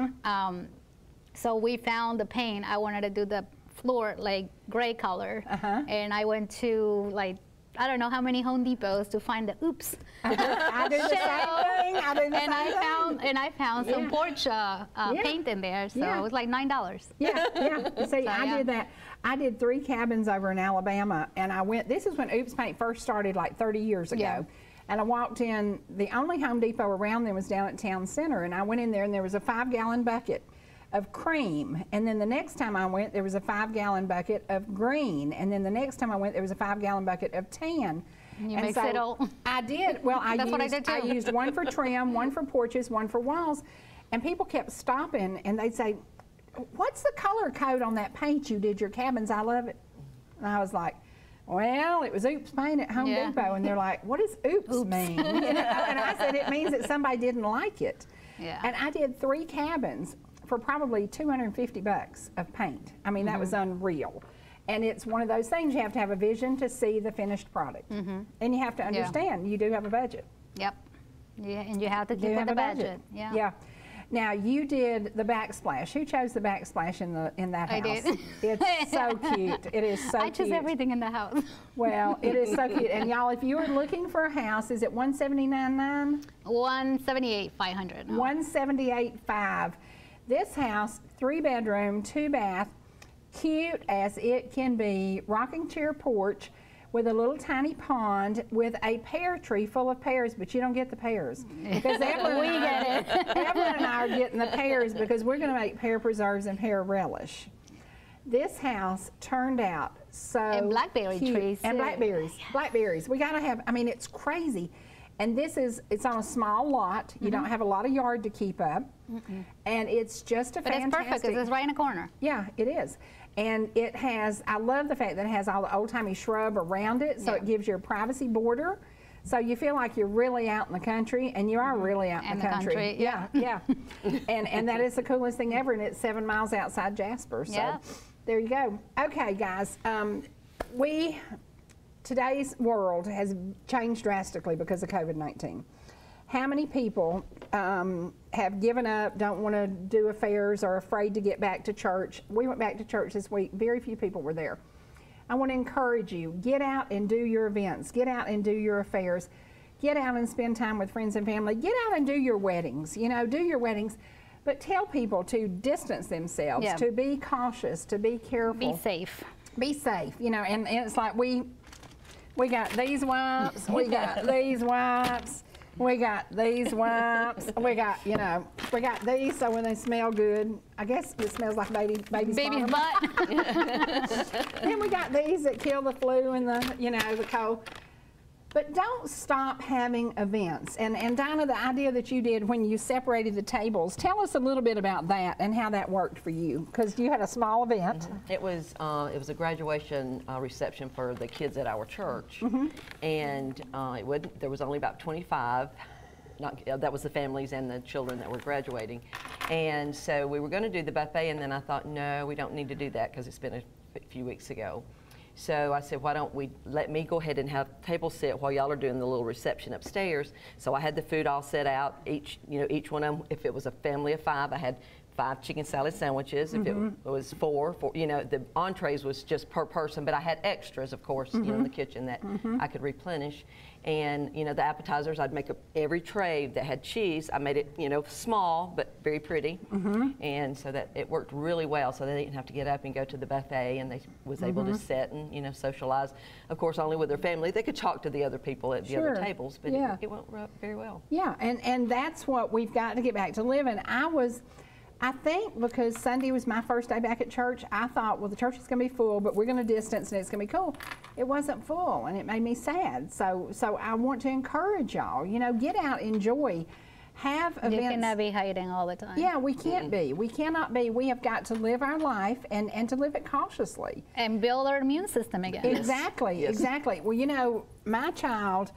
So we found the paint. I wanted to do the floor like gray color, and I went to like, I don't know how many Home Depots to find the oops. I did the same thing. I did the same thing. And I found some porch paint in there, so it was like $9. Yeah. See, I did that. I did 3 cabins over in Alabama, and I went, this is when Oops Paint first started like 30 years ago. Yeah. And I walked in, the only Home Depot around there was down at Town Center, and I went in there and there was a 5-gallon bucket of cream, and then the next time I went there was a 5-gallon bucket of green, and then the next time I went there was a 5-gallon bucket of tan. You mix it all. I did. Well, That's what I did too. I used one for trim, one for porches, one for walls, and people kept stopping and they'd say, what's the color code on that paint you did your cabins? I love it. And I was like, well, it was Oops Paint at Home Depot, and they're like, what does oops mean? You know? And I said, it means that somebody didn't like it. Yeah. And I did 3 cabins for probably $250 of paint. I mean, that was unreal. And it's one of those things, you have to have a vision to see the finished product. And you have to understand, you do have a budget. Yep. Yeah, and you have to keep with the budget. Yeah. Now, you did the backsplash. Who chose the backsplash in that house? I did. It's so cute. It is so cute. I choose everything in the house. Well, it is so cute. And y'all, if you are looking for a house, is it $179,900? $178,500. $178,500. This house, 3-bedroom, 2-bath, cute as it can be, rocking chair porch with a little tiny pond with a pear tree full of pears, but you don't get the pears. Because Evelyn and I are getting the pears because we're going to make pear preserves and pear relish. This house turned out so And blackberry cute. trees, And too. blackberries. Blackberries. We got to have, I mean, it's crazy. And it's on a small lot. You don't have a lot of yard to keep up. And it's just a But fantastic. it's perfect because it's right in the corner. Yeah, it is. And it has, I love the fact that it has all the old-timey shrub around it, so it gives you a privacy border. So you feel like you're really out in the country, and you are really out in the country. Yeah. And that is the coolest thing ever, and it's 7 miles outside Jasper. So there you go. Okay, guys. Today's world has changed drastically because of COVID-19. How many people have given up, don't want to do affairs, or afraid to get back to church? We went back to church this week. Very few people were there. I want to encourage you, get out and do your events. Get out and do your affairs. Get out and spend time with friends and family. Get out and do your weddings. You know, do your weddings. But tell people to distance themselves, to be cautious, to be careful. Be safe. Be safe, you know, and it's like we got these wipes, we got these wipes, We got these wipes. We got, you know, we got these so when they smell good, I guess it smells like baby's Baby's bottom. butt. Then we got these that kill the flu and the, you know, the cold. But don't stop having events. And Dinah, the idea that you did when you separated the tables, tell us a little bit about that and how that worked for you, because you had a small event. It was a graduation reception for the kids at our church, and there was only about 25. That was the families and the children that were graduating, and so we were going to do the buffet, and then I thought, no, we don't need to do that because it's been a few weeks ago. So I said, why don't we let me go ahead and have table set while y'all are doing the little reception upstairs. So I had the food all set out. Each one of them, if it was a family of 5, I had 5 chicken salad sandwiches. If it was four, you know, the entrees was just per person, but I had extras, of course, you know, in the kitchen that I could replenish. And, you know, the appetizers, I'd make every tray that had cheese. I made it, you know, small, but very pretty. And so that it worked really well, so they didn't have to get up and go to the buffet, and they was able to sit and, you know, socialize. Of course, only with their family. They could talk to the other people at the other tables, but it went very well. Yeah, and that's what we've got to get back to living. I think because Sunday was my first day back at church, I thought, well, the church is going to be full, but we're going to distance and it's going to be cool. It wasn't full, and it made me sad. So I want to encourage y'all, you know, get out, enjoy, have events. You cannot be hiding all the time. Yeah, we can't be. We cannot be. We have got to live our life and to live it cautiously. And build our immune system again. Exactly, exactly. Well, you know, my child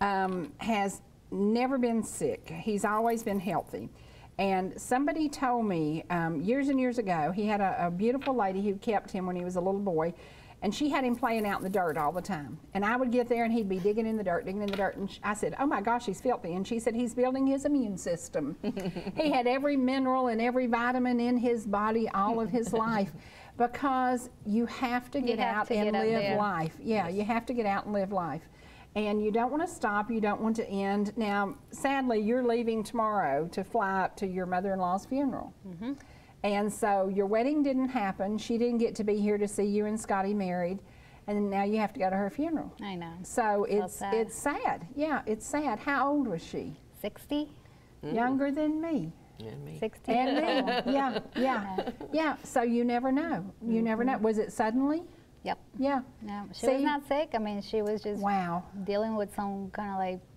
has never been sick. He's always been healthy. And somebody told me years and years ago, he had a beautiful lady who kept him when he was a little boy, and she had him playing out in the dirt all the time. And I would get there and he'd be digging in the dirt, and I said, oh my gosh, he's filthy. And she said, he's building his immune system. He had every mineral and every vitamin in his body all of his life, because you have to get out and live life. Yeah, you have to get out and live life. And you don't want to stop, you don't want to end. Now, sadly, you're leaving tomorrow to fly up to your mother-in-law's funeral. And so your wedding didn't happen. She didn't get to be here to see you and Scotty married. And now you have to go to her funeral. I know. So it's sad. Yeah, it's sad. How old was she? 60. Younger than me. And me. 60. And me. Yeah. So you never know. You never know. Was it suddenly? Yep. Yeah. No, she was not sick. I mean, she was just dealing with some kind of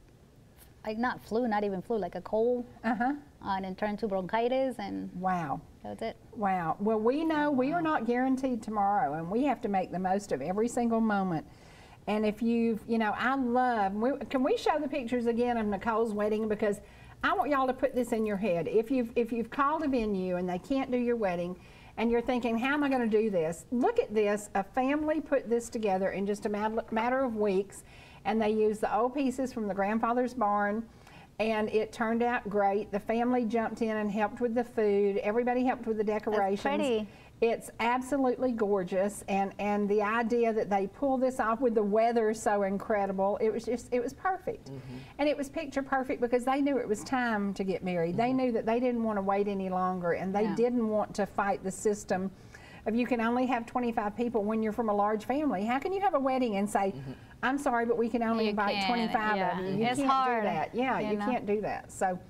like not flu, not even flu, like a cold. And it turned to bronchitis, and that was it. Wow. Well, we know we are not guaranteed tomorrow, and we have to make the most of every single moment. And if you know, I love, can we show the pictures again of Nicole's wedding? Because I want y'all to put this in your head. If you've called a venue and they can't do your wedding, and you're thinking, how am I going to do this? Look at this. A family put this together in just a matter of weeks, and they used the old pieces from the grandfather's barn, and it turned out great. The family jumped in and helped with the food. Everybody helped with the decorations. That's pretty. It's absolutely gorgeous, and the idea that they pull this off with the weather so incredible, it was perfect. And it was picture perfect because they knew it was time to get married. They knew that they didn't want to wait any longer, and they didn't want to fight the system of you can only have 25 people when you're from a large family. How can you have a wedding and say, I'm sorry, but we can only invite 25 of you? You it's can't hard. do that. Yeah, you can't do that.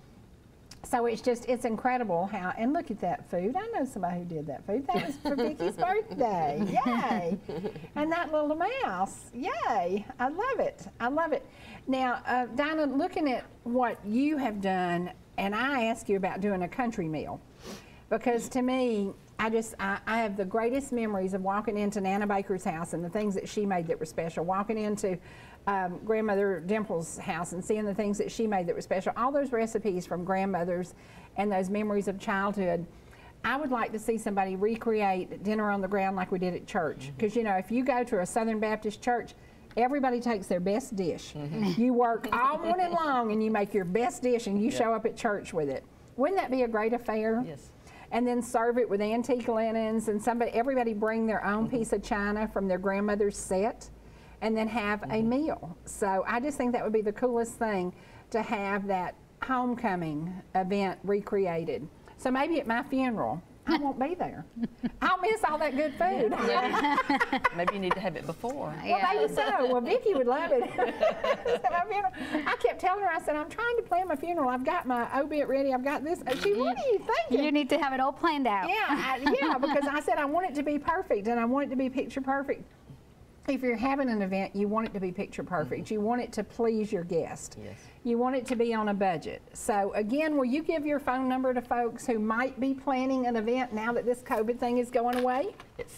So it's incredible how, and look at that food. I know somebody who did that food. That was for Vicky's birthday. Yay. And that little mouse. Yay. I love it. I love it. Now, Dinah, looking at what you have done, and I asked you about doing a country meal, because to me, I have the greatest memories of walking into Nana Baker's house and the things that she made that were special, walking into grandmother Dimple's house and seeing the things that she made that were special, all those recipes from grandmothers and those memories of childhood. I would like to see somebody recreate dinner on the ground like we did at church, because you know, if you go to a Southern Baptist church, everybody takes their best dish. You work all morning long and you make your best dish and you show up at church with it. Wouldn't that be a great affair? Yes. And then serve it with antique linens, and everybody bring their own piece of china from their grandmother's set, and then have a meal. So I just think that would be the coolest thing, to have that homecoming event recreated. So maybe at my funeral, I won't be there. I'll miss all that good food. Maybe you need to have it before. Well, maybe so. Well, Vicki would love it. So my funeral, I kept telling her, I said, I'm trying to plan my funeral. I've got my obit ready. I've got this. She, what are you thinking? You need to have it all planned out. Yeah, yeah, because I said I want it to be perfect, and I want it to be picture perfect. If you're having an event, you want it to be picture perfect. You want it to please your guest. Yes. You want it to be on a budget. So again, will you give your phone number to folks who might be planning an event now that this COVID thing is going away? It's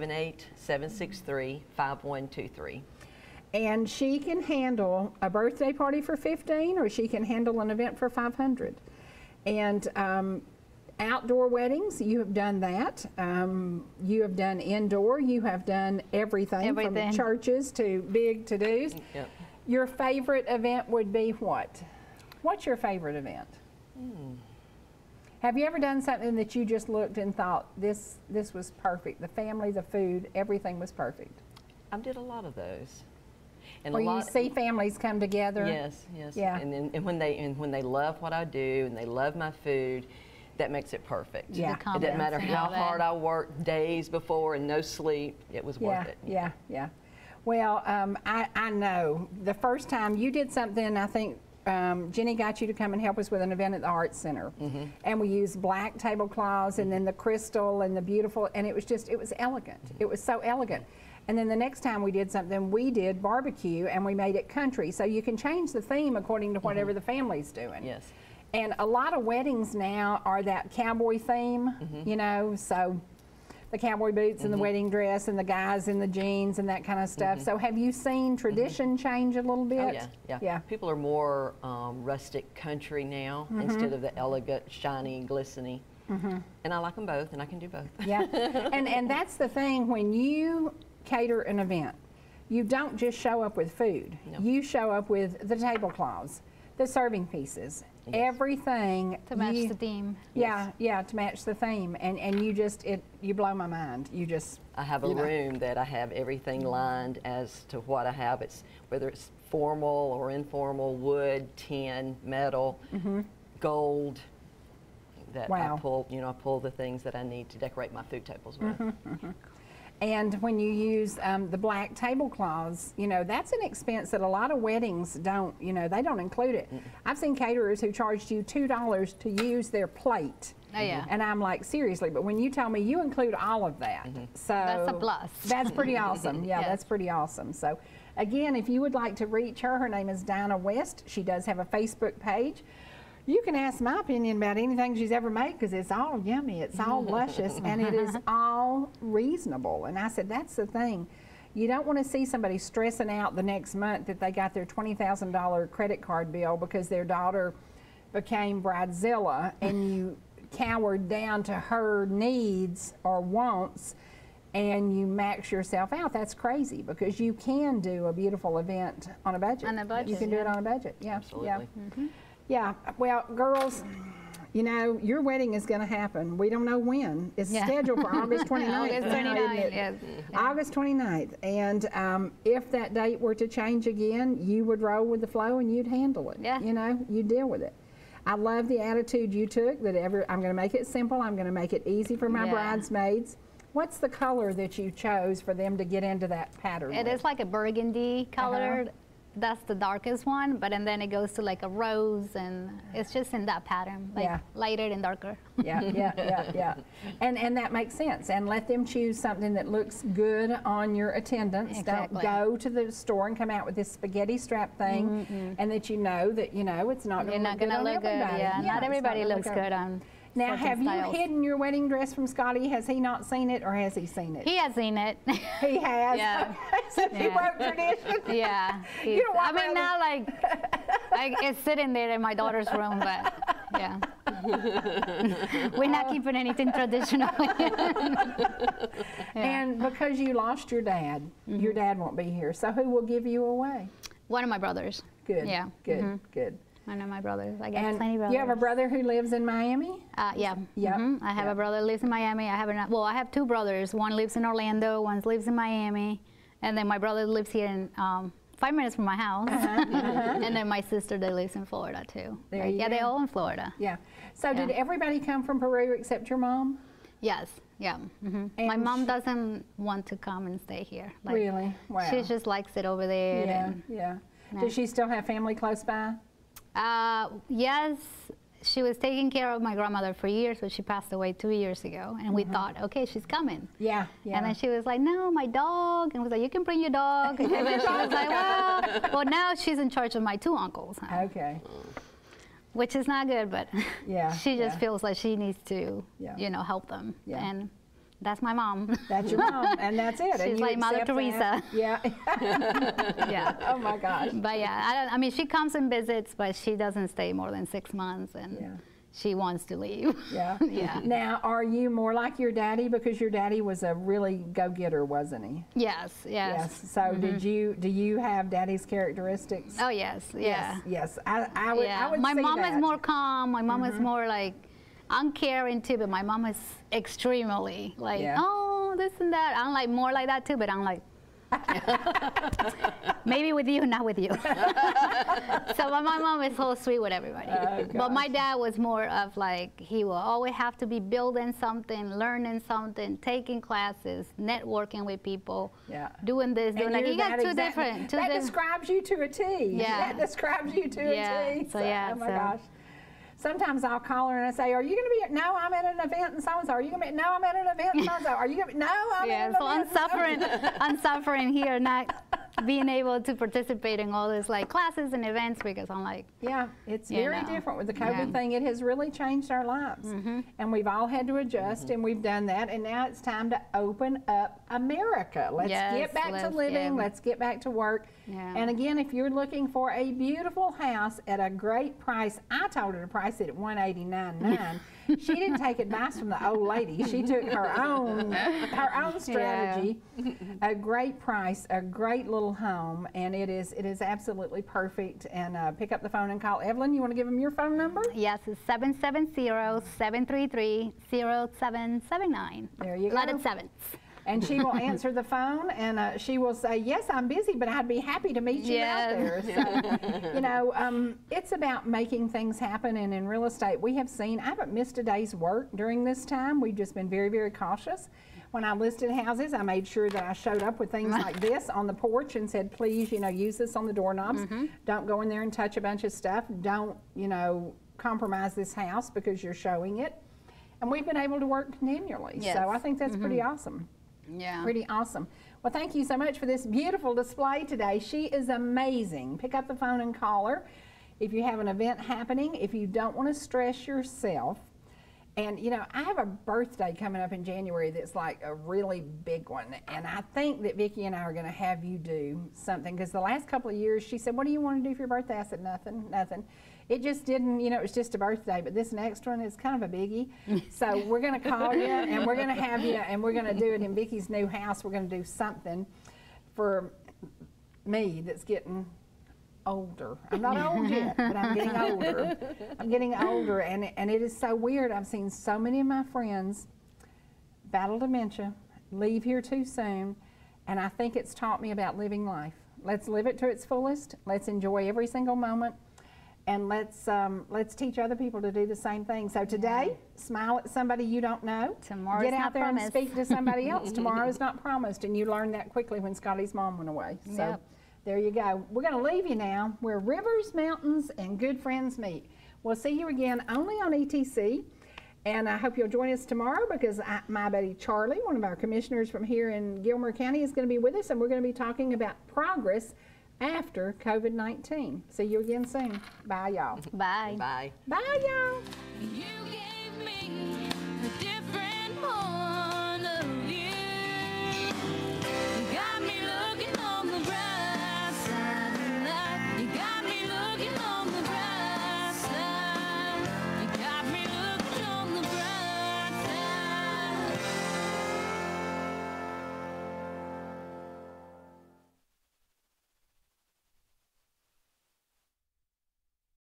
678-763-5123. And she can handle a birthday party for 15, or she can handle an event for 500. And outdoor weddings, you have done that. You have done indoor. You have done everything. From churches to big to-dos. Yep. Your favorite event would be what? What's your favorite event? Have you ever done something that you just looked and thought, this was perfect? The family, the food, everything was perfect. I did a lot of those. And Where you see families come together. Yes, yes. Yeah. And when they love what I do and they love my food, that makes it perfect. Yeah. It doesn't matter how hard I worked days before and no sleep, it was worth it. Yeah, yeah. Well, I know the first time you did something, I think Jenny got you to come and help us with an event at the Arts Center. And we used black tablecloths and then the crystal and the beautiful, and it was elegant. It was so elegant. And then the next time we did something, we did barbecue and we made it country. So you can change the theme according to whatever the family's doing. Yes. And a lot of weddings now are that cowboy theme, you know, so the cowboy boots and the wedding dress and the guys in the jeans and that kind of stuff. So have you seen tradition change a little bit? Oh, yeah, yeah. People are more rustic country now instead of the elegant, shiny, glistening. And I like them both, and I can do both. Yeah, and that's the thing, when you cater an event, you don't just show up with food. No. You show up with the tablecloths, the serving pieces, everything. To match the theme. Yeah, yeah, to match the theme. And you just, you blow my mind. You just, I have a room that I have everything lined as to what I have. It's whether it's formal or informal, wood, tin, metal, gold. That I pull, I pull the things that I need to decorate my food tables with. And when you use the black tablecloths, that's an expense that a lot of weddings don't, they don't include it. I've seen caterers who charged you $2 to use their plate. Oh, yeah. And I'm like, seriously, but when you tell me you include all of that, so that's a plus. That's pretty awesome. Yeah, Yes. that's pretty awesome. So again, if you would like to reach her, her name is Dinah West. She does have a Facebook page. You can ask my opinion about anything she's ever made, because it's all yummy, it's all luscious, and it is all reasonable. And I said, that's the thing. You don't want to see somebody stressing out the next month that they got their $20,000 credit card bill because their daughter became bridezilla, and you cowered down to her needs or wants, and you max yourself out. That's crazy, because you can do a beautiful event on a budget. On a budget, You can do it on a budget, yeah. Absolutely. Yeah. Yeah, well, girls, your wedding is going to happen. We don't know when. It's scheduled for August 29th. August 29th, yes. August 29th. And if that date were to change again, you would roll with the flow and you'd handle it. Yeah. You deal with it. I love the attitude you took, that I'm going to make it simple. I'm going to make it easy for my bridesmaids. What's the color that you chose for them to get into that pattern? It is like a burgundy color. That's the darkest one, and then it goes to like a rose, and it's just in that pattern, like lighter and darker. Yeah. And that makes sense. And let them choose something that looks good on your attendants. Exactly. Don't go to the store and come out with this spaghetti strap thing, and that it's not going to look good on everybody. Yeah, not everybody looks good on. Now, have you hidden your wedding dress from Scotty? Has he not seen it, or has he seen it? He has seen it. He has? Yeah. So he broke tradition? Yeah. You don't want now, it's sitting there in my daughter's room, but yeah. We're not keeping anything traditional. And because you lost your dad won't be here. So who will give you away? One of my brothers. Good. Yeah. Good. One of my brothers. I got And plenty of brothers. you have a brother who lives in Miami? Yeah. Yep. I have a brother who lives in Miami. I have two brothers. One lives in Orlando, one lives in Miami, and then my brother lives here in 5 minutes from my house. And then my sister that lives in Florida too. There you go. They're all in Florida. Yeah. So did everybody come from Peru except your mom? Yes, yeah. My And mom doesn't want to come and stay here. Like, Really? Wow. She just likes it over there. Yeah, And, yeah. Does she still have family close by? yes, she was taking care of my grandmother for years, but she passed away 2 years ago. And we thought, okay, she's coming. Yeah, yeah. And then she was like, no, my dog. And I was like, you can bring your dog. And then she was like, well, now she's in charge of my 2 uncles. Okay. Which is not good, but Yeah, she just yeah. feels like she needs to, Yeah. you know, help them. Yeah. And that's my mom. That's your mom, and that's it. And She's you like Mother accept that. Teresa. Yeah. Yeah. Oh my gosh. But yeah, I mean, she comes and visits, but she doesn't stay more than 6 months, and Yeah. she wants to leave. Yeah. Yeah. Now, are you more like your daddy, because your daddy was a really go-getter, wasn't he? Yes, yes. So do you have daddy's characteristics? Oh yes, yeah. Yes. I would. Yeah. I would My see mom that. is more calm. My mom is more like uncaring too, but my mom is extremely like, Yeah. oh, this and that. I'm like more like that too, but I'm like, maybe with you, not with you. So my mom is so sweet with everybody. But my dad was more of like, he will always have to be building something, learning something, taking classes, networking with people, Yeah. doing this, And doing that. you're He got that two exact- different. That describes you to a T. Yeah. That describes you to Yeah. a T. So, yeah, Oh my so- gosh. Sometimes I'll call her and I say, "Are you going to be at?" "No, I'm at an event and so and so." "Are you going to be?" "No, I'm at an event and so and so." "Are you going to be?" "No, I'm Yeah, at an so event." I'm suffering here, not being able to participate in all these like classes and events, because I'm like, Yeah, it's You very know, different with the COVID yeah. thing. It has really changed our lives. And we've all had to adjust, and we've done that. And now it's time to open up America. Let's Yes, get back to let's living. get- Let's get back to work. Yeah. And again, if you're looking for a beautiful house at a great price, I told her to price it at $189,900. She didn't take advice from the old lady. She took her own strategy. A great price, a great little home, and it is absolutely perfect. And pick up the phone and call Evelyn. You want to give them your phone number? yes, it's 770-733-0779. There you A lot go. of sevens. And she will answer the phone, and she will say, "Yes, I'm busy, but I'd be happy to meet you out there." So, you know, it's about making things happen. And in real estate, we have seen, I haven't missed a day's work during this time. We've just been very, very cautious. When I listed houses, I made sure that I showed up with things like this on the porch and said, please, you know, use this on the doorknobs. Don't go in there and touch a bunch of stuff. Don't, you know, compromise this house because you're showing it. And we've been able to work continually. Yes. So I think that's pretty awesome. Yeah. Pretty awesome. Well, thank you so much for this beautiful display today. She is amazing. Pick up the phone and call her if you have an event happening, if you don't want to stress yourself. And, you know, I have a birthday coming up in January that's like a really big one. And I think that Vicki and I are going to have you do something, because the last couple of years she said, "What do you want to do for your birthday?" I said, "Nothing, nothing." It just didn't, you know, it was just a birthday. But this next one is kind of a biggie. So we're going to call you, and we're going to have you, and we're going to do it in Vicki's new house. We're going to do something for me that's getting older. I'm not old yet, but I'm getting older. I'm getting older, and it is so weird. I've seen so many of my friends battle dementia, leave here too soon, and I think it's taught me about living life. Let's live it to its fullest. Let's enjoy every single moment, and let's teach other people to do the same thing. So today, smile at somebody you don't know. Tomorrow's Get out not there and promised. speak to somebody else. Tomorrow is not promised, and you learned that quickly when Scotty's mom went away. So. Yep. There you go. We're going to leave you now where rivers, mountains, and good friends meet. We'll see you again only on ETC. And I hope you'll join us tomorrow, because my buddy Charlie, one of our commissioners from here in Gilmer County, is going to be with us. And we're going to be talking about progress after COVID-19. See you again soon. Bye, y'all. Bye. Bye. Bye, y'all. You gave me a different home.